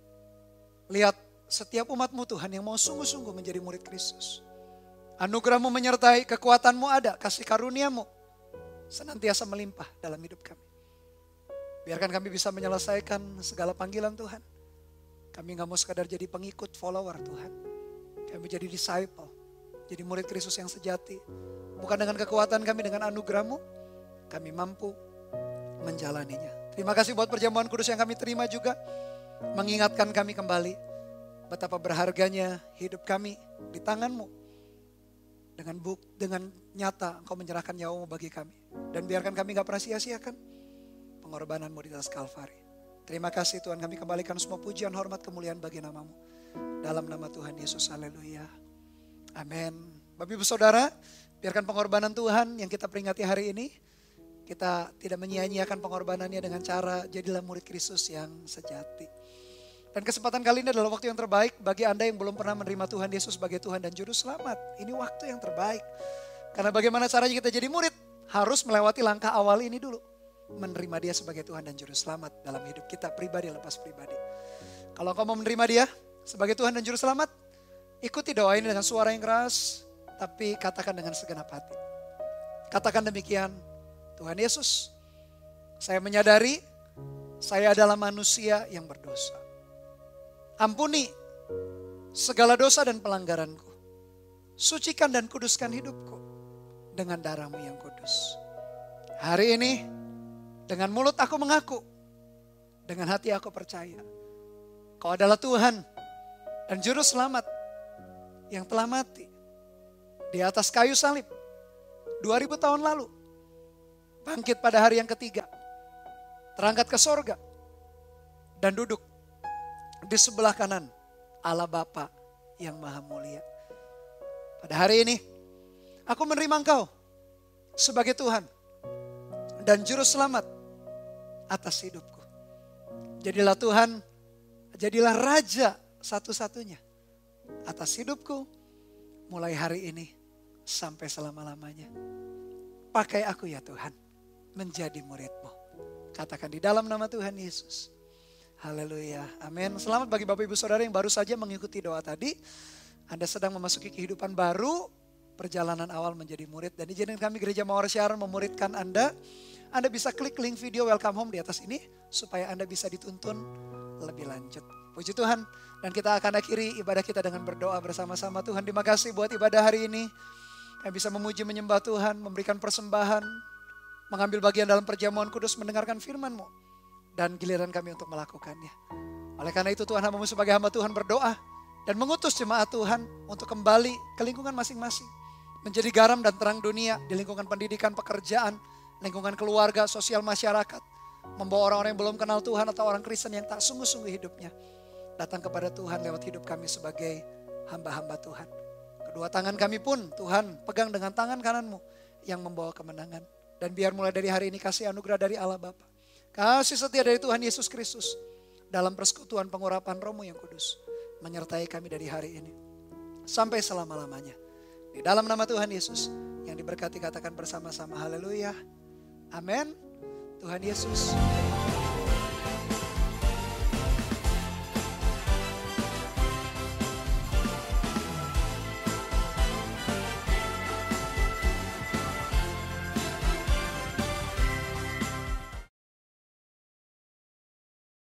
Lihat setiap umat-Mu Tuhan yang mau sungguh-sungguh menjadi murid Kristus. Anugerah-Mu menyertai, kekuatan-Mu ada, kasih karunia-Mu senantiasa melimpah dalam hidup kami. Biarkan kami bisa menyelesaikan segala panggilan Tuhan. Kami gak mau sekadar jadi pengikut, follower Tuhan. Kami jadi disciple, jadi murid Kristus yang sejati. Bukan dengan kekuatan kami, dengan anugerah-Mu, kami mampu menjalaninya. Terima kasih buat perjamuan kudus yang kami terima juga. Mengingatkan kami kembali betapa berharganya hidup kami di tangan-Mu. Dengan buk, dengan nyata Engkau menyerahkan nyawa-Mu bagi kami. Dan biarkan kami gak pernah sia-siakan pengorbanan-Mu di atas Kalvari. Terima kasih Tuhan, kami kembalikan semua pujian, hormat, kemuliaan bagi nama-Mu. Dalam nama Tuhan Yesus, haleluya. Amin. Bapak Ibu Saudara, biarkan pengorbanan Tuhan yang kita peringati hari ini, kita tidak menyia-nyiakan pengorbanannya dengan cara jadilah murid Kristus yang sejati. Dan kesempatan kali ini adalah waktu yang terbaik bagi Anda yang belum pernah menerima Tuhan Yesus sebagai Tuhan dan Juru Selamat. Ini waktu yang terbaik. Karena bagaimana caranya kita jadi murid? Harus melewati langkah awal ini dulu. Menerima Dia sebagai Tuhan dan Juru Selamat dalam hidup kita pribadi lepas pribadi. Kalau kau mau menerima Dia sebagai Tuhan dan Juru Selamat, ikuti doa ini dengan suara yang keras, tapi katakan dengan segenap hati. Katakan demikian, Tuhan Yesus, saya menyadari saya adalah manusia yang berdosa. Ampuni segala dosa dan pelanggaranku. Sucikan dan kuduskan hidupku dengan darah-Mu yang kudus. Hari ini dengan mulut aku mengaku, dengan hati aku percaya, Kau adalah Tuhan dan Juru Selamat yang telah mati di atas kayu salib dua ribu tahun lalu. Bangkit pada hari yang ketiga, terangkat ke sorga, dan duduk di sebelah kanan Allah Bapa yang Maha Mulia. Pada hari ini, aku menerima Engkau sebagai Tuhan dan Juru Selamat atas hidupku. Jadilah Tuhan, jadilah Raja satu-satunya atas hidupku mulai hari ini sampai selama-lamanya. Pakai aku ya Tuhan, menjadi murid-Mu. Katakan di dalam nama Tuhan Yesus. Haleluya. Amin. Selamat bagi Bapak Ibu Saudara yang baru saja mengikuti doa tadi. Anda sedang memasuki kehidupan baru, perjalanan awal menjadi murid. Dan izinkan kami Gereja Mawar Siaran memuridkan Anda. Anda bisa klik link video Welcome Home di atas ini, supaya Anda bisa dituntun lebih lanjut. Puji Tuhan. Dan kita akan akhiri ibadah kita dengan berdoa bersama-sama. Tuhan, terima kasih buat ibadah hari ini. Kami bisa memuji menyembah Tuhan, memberikan persembahan, mengambil bagian dalam perjamuan kudus, mendengarkan firman-Mu. Dan giliran kami untuk melakukannya. Oleh karena itu Tuhan, hamba-Mu sebagai hamba Tuhan berdoa dan mengutus jemaat Tuhan untuk kembali ke lingkungan masing-masing. Menjadi garam dan terang dunia di lingkungan pendidikan, pekerjaan, lingkungan keluarga, sosial masyarakat. Membawa orang-orang yang belum kenal Tuhan atau orang Kristen yang tak sungguh-sungguh hidupnya datang kepada Tuhan lewat hidup kami sebagai hamba-hamba Tuhan. Kedua tangan kami pun Tuhan pegang dengan tangan kanan-Mu yang membawa kemenangan. Dan biar mulai dari hari ini kasih anugerah dari Allah Bapa, kasih setia dari Tuhan Yesus Kristus dalam persekutuan pengurapan Roh-Mu yang kudus menyertai kami dari hari ini sampai selama-lamanya. Di dalam nama Tuhan Yesus yang diberkati katakan bersama-sama haleluya. Amin. Tuhan Yesus